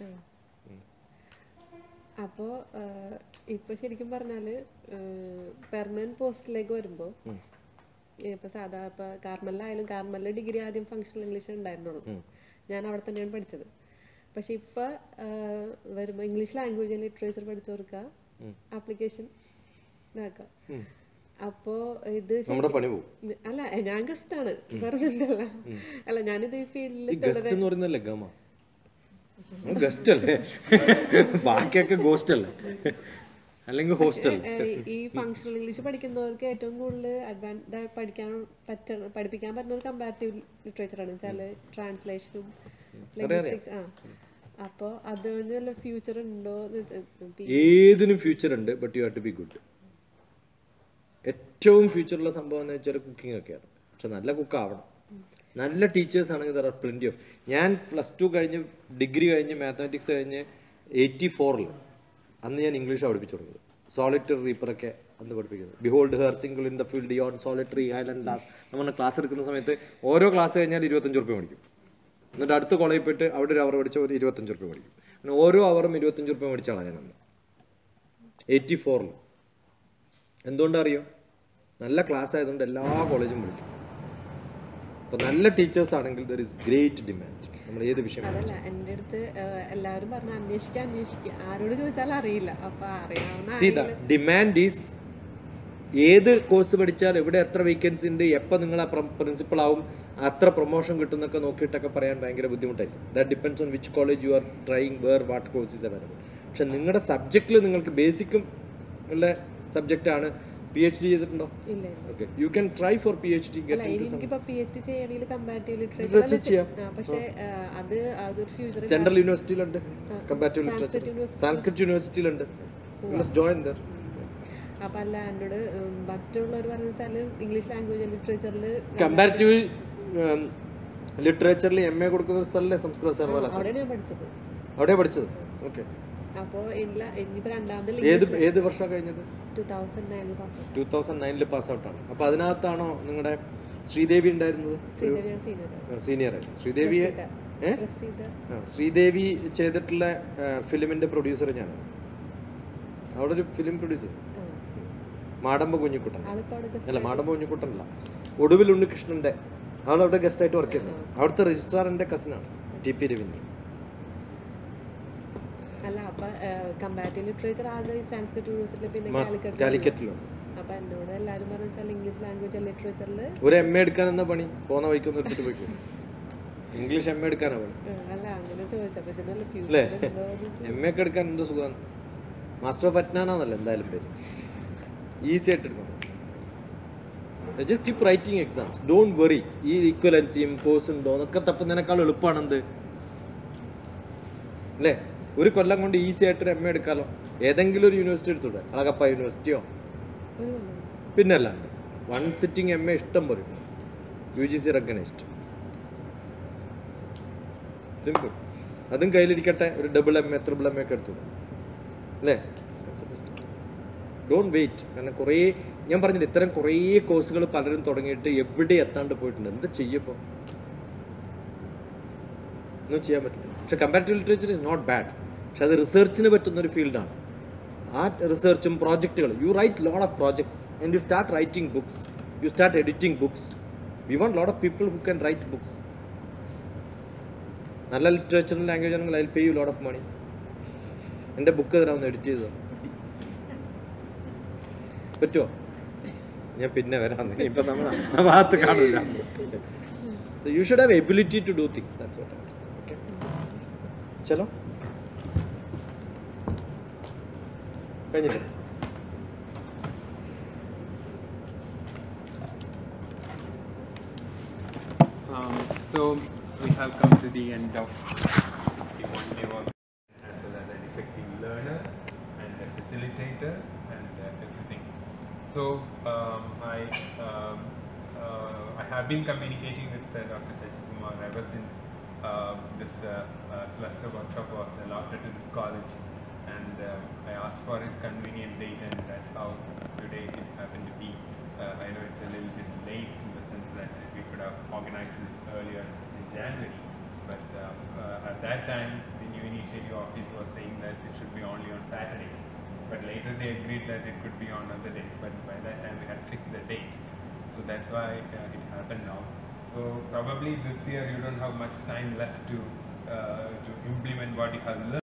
അപ്പോൾ ഇപ്പോൾ ശരിക്കും പറഞ്ഞാൽ പെർമനന്റ് പോസ്റ്റിലേക്ക് വരുമ്പോൾ ഇപ്പോൾ സാധാ ഇപ്പോൾ കാർമലിലായാലും കാർമലിൽ ഡിഗ്രി ആദ്യം ഫങ്ഷണൽ ഇംഗ്ലീഷ് ഉണ്ടായിരുന്നുള്ളൂ. ഞാൻ അവിടെ തന്നെയാണ് പഠിച്ചത്. പക്ഷെ ഇപ്പോൾ വരുമ്പോൾ ഇംഗ്ലീഷ് ലാംഗ്വേജ് ആൻഡ് ലിറ്ററേച്ചർ പഠിച്ചവർക്ക് ആപ്ലിക്കേഷൻ ഇതാക്കാം. അപ്പോൾ ഇത് അല്ല, ഞാൻ ഗസ്റ്റാണ്, പെർമനന്റ് അല്ല. അല്ല, ഞാനിത് ഈ ഫീൽഡിൽ ഗസ്റ്റ് അല്ലേ, ബാക്കിയൊക്കെ ഗോസ്റ്റ് അല്ലേ, അല്ലെങ്കിൽ ഹോസ്റ്റൽ. ഈ ഫങ്ഷണൽ ഇംഗ്ലീഷ് പഠിക്കുന്നവർക്ക് ഏറ്റവും കൂടുതൽ പഠിപ്പിക്കാൻ പറ്റുന്നത് കമ്പാരിറ്റീവ് ലിറ്ററേച്ചർ ആണ്. വെച്ചാൽ ട്രാൻസ്ലേഷനും ലിംഗ്വിസ്റ്റിക്സ്. അപ്പോൾ അതുകൊണ്ട് വല്ല ഫ്യൂച്ചർ ഉണ്ടോ? ഏതിനും ഫ്യൂച്ചർ ഉണ്ട്, but you have to be good. ഏറ്റവും ഫ്യൂച്ചറുള്ള സംഭവം എന്ന് വെച്ചാൽ കുക്കിംഗ് ഒക്കെയാണ്. പക്ഷെ നല്ല കുക്കാവണം. നല്ല ടീച്ചേഴ്സ് ആണെങ്കിൽ ദർ ആർ പ്ലെൻറ്റി ഓഫ്. ഞാൻ +2 കഴിഞ്ഞ് ഡിഗ്രി കഴിഞ്ഞ് മാത്തമാറ്റിക്സ് കഴിഞ്ഞ് 84 അന്ന് ഞാൻ ഇംഗ്ലീഷാണ് പഠിപ്പിച്ചു തുടങ്ങിയത്. സോളിറ്ററി റീപ്പറൊക്കെ അന്ന് പഠിപ്പിക്കുന്നത്. Behold her single in the field yon solitary island lass. നമ്മൾ ക്ലാസ് എടുക്കുന്ന സമയത്ത് ഓരോ ക്ലാസ് കഴിഞ്ഞാൽ 25 രൂപ മേടിക്കും. എന്നിട്ട് അടുത്ത കോളേജിൽ പോയിട്ട് അവിടെ ഒരു അവർ പഠിച്ച ഒരു 25 രൂപ മേടിക്കും. അങ്ങനെ ഓരോ അവറും 25 രൂപ മേടിച്ചാണ് ഞാൻ അന്ന് 84. എന്തുകൊണ്ടറിയോ? നല്ല ക്ലാസ് ആയതുകൊണ്ട് എല്ലാ കോളേജും വിളിക്കും. അപ്പോൾ നല്ല ടീച്ചേഴ്സ് ആണെങ്കിൽ ദർ ഈസ് ഗ്രേറ്റ് ഡിമാൻഡ്. നമ്മൾ ഏത് വിഷയം അതല്ല, എൻ്റെ അടുത്ത് എല്ലാവരും പറഞ്ഞു അന്വേഷിക്കുക, ആരോട് ചോദിച്ചാലും അറിയില്ല. അപ്പോൾ അറിയാവുന്ന ഡിമാൻഡ് ഈസ് ഏത് കോഴ്സ് പഠിച്ചാൽ എവിടെ എത്ര വേക്കൻസി ഉണ്ട്, എപ്പോൾ നിങ്ങൾ പ്രിൻസിപ്പൾ ആവും, അത്ര പ്രൊമോഷൻ കിട്ടുന്നൊക്കെ നോക്കിയിട്ടൊക്കെ പറയാൻ ഭയങ്കര ബുദ്ധിമുട്ടായിരിക്കും. That depends on which college you are trying where what course is available. പക്ഷെ നിങ്ങളുടെ സബ്ജക്റ്റിൽ നിങ്ങൾക്ക് ബേസിക്കും ഉള്ള സബ്ജക്റ്റാണ്. PhD ചെയ്തിട്ടുണ്ടോ? ഇല്ല. Okay, you can try for PhD. എനിക്കിപ്പോൾ PhD ചെയ്യണമെങ്കിൽ കമ്പാരിറ്റീവ് ലിറ്ററേച്ചർ ചെയ്യാം. പക്ഷേ അതൊരു ഫ്യൂച്ചർ സെൻട്രൽ യൂണിവേഴ്സിറ്റിയിലുണ്ട് കമ്പാരിറ്റീവ് ലിറ്ററേച്ചർ. സാൻസ്ക്രിറ്റ് യൂണിവേഴ്സിറ്റിയിലുണ്ട്. Join there. അപ്പം അല്ല, എന്നോട് മറ്റുള്ളവർ പറഞ്ഞാൽ ഇംഗ്ലീഷ് ലാംഗ്വേജ് ലിറ്ററേച്ചറിൽ കമ്പാരിറ്റീവ് ലിറ്ററേച്ചറിൽ MA കൊടുക്കുന്ന സ്ഥലമല്ലേ സംസ്കൃത സർവകലാശാല? അവിടെയാണ് ഞാൻ പഠിച്ചത്. അവിടെയാണ് പഠിച്ചത്. ഓക്കെ. അപ്പോൾ ഇനിയിപ്പോൾ രണ്ടാമത് ഏത് വർഷമാണ് കഴിഞ്ഞത്? 2009 പാസ് ഔട്ടാണ്. അപ്പോൾ അതിനകത്താണോ നിങ്ങളുടെ ശ്രീദേവി ഉണ്ടായിരുന്നത്? സീനിയർ ആയിട്ട്. ശ്രീദേവി ചെയ്തിട്ടുള്ള ഫിലിമിൻ്റെ പ്രൊഡ്യൂസർ ഞാനാണ്. അവിടെ ഒരു ഫിലിം പ്രൊഡ്യൂസർ മാടമ്പ കുഞ്ഞിക്കുട്ടൻ. അല്ല, മാടമ്പ കുഞ്ഞിക്കുട്ടനല്ല, ഒടുവിൽ ഉണ്ണികൃഷ്ണൻ്റെ. അവളവിടെ ഗസ്റ്റായിട്ട് വർക്ക് ചെയ്യുന്നത്. അവിടുത്തെ രജിസ്ട്രാറിൻ്റെ കസിനാണ് TP രവീന്ദ്രൻ. അല്ല, അപ്പം കമ്പാരിറ്റീവ് ലിറ്ററേച്ചർ ആകെ സാൻസ്ക്രിറ്റ് യൂണിവേഴ്സിറ്റിയിൽ, പിന്നെ കാലിക്കറ്റിലും അപ്പൊ എന്നോട് എല്ലാവരും പറഞ്ഞു വെച്ചാൽ ഇംഗ്ലീഷ് ലാംഗ്വേജ് ലിറ്ററേച്ചറിൽ ഒരു എം എ എടുക്കാൻ എന്താ പണി? പോകുന്ന വഴിക്കൊന്നും എടുത്തിട്ട് പോയിക്കും. ഇംഗ്ലീഷ് എം എ എടുക്കാനാ പണി അല്ല അങ്ങനെ ചോദിച്ചപ്പോ ഇതിനുള്ള അല്ലേ? ഫ്യൂച്ചർ എം എ ഒക്കെ എടുക്കാൻ എന്തോ സുഖമാണ്. മാസ്റ്റർ ഓഫ് അറ്റ്നാന്നല്ല എന്തായാലും പേര്. ഈസി ആയിട്ട് എടുക്കണം. Just keep writing exams. Don't worry. ഈ ഈക്വലൻസിയും കോഴ്സ് ഉണ്ടോ എന്നൊക്കെ തപ്പുന്നതിനേക്കാൾ എളുപ്പമാണെന്ത് അല്ലേ? ഒരു കൊല്ലം കൊണ്ട് ഈസി ആയിട്ട് എം എ എടുക്കാമല്ലോ. ഏതെങ്കിലും ഒരു യൂണിവേഴ്സിറ്റി എടുത്തൂടെ? അളകപ്പ യൂണിവേഴ്സിറ്റിയോ? പിന്നെ അല്ലാണ്ട് വൺ സിറ്റിംഗ് എം എ ഇഷ്ടം പോലെ UGC റെക്കഗ്നൈസ്ഡ്. സിമ്പിൾ. അതും കയ്യിലിരിക്കട്ടെ. ഒരു double M A triple M A ഒക്കെ എടുത്തു അല്ലേ? Don't wait. കാരണം കുറേ ഞാൻ പറഞ്ഞില്ല, ഇത്തരം കുറേ കോഴ്സുകൾ പലരും തുടങ്ങിയിട്ട് എവിടെ എത്താണ്ട് പോയിട്ടുണ്ട്. എന്താ ചെയ്യപ്പോൾ ഒന്നും ചെയ്യാൻ പറ്റില്ല. പക്ഷെ comparative literature is not bad. പക്ഷെ അത് റിസർച്ചിന് പറ്റുന്നൊരു ഫീൽഡാണ്. ആ റിസർച്ചും പ്രോജക്റ്റുകൾ, you write lot of projects and you start writing books, you start editing books. We want lot of people who can write books. നല്ല ലിറ്ററേച്ചറും ലാംഗ്വേജ് ആണെങ്കിൽ അതിൽ പേ യു ലോട്ട് ഓഫ് മണി. എൻ്റെ ബുക്ക് തരാമെന്ന് എഡിറ്റ് ചെയ്തോ പറ്റുമോ? ഞാൻ പിന്നെ വരാം. ഇപ്പം നമ്മൾ ആ ഭാഗത്ത് കാണില്ല. So you should have ability to do things. That's what I mean. Okay, ചലോ കഴിഞ്ഞില്ലേ? So we have come to the end of the one-day work, as well as an effective learner and a facilitator and everything. So I have been communicating with Dr. Shashikumar ever since this cluster workshop was allotted to this college, and I asked for his convenient date, and that's how today it happened to be. I know it's a little bit late in the sense that we could have organized this earlier in January, but at that time the new initiative office was saying that it should be only on Saturdays, but later they agreed that it could be on other days, but by that time we had fixed the date, so that's why it happened now. So probably this year you don't have much time left to implement what you have learned.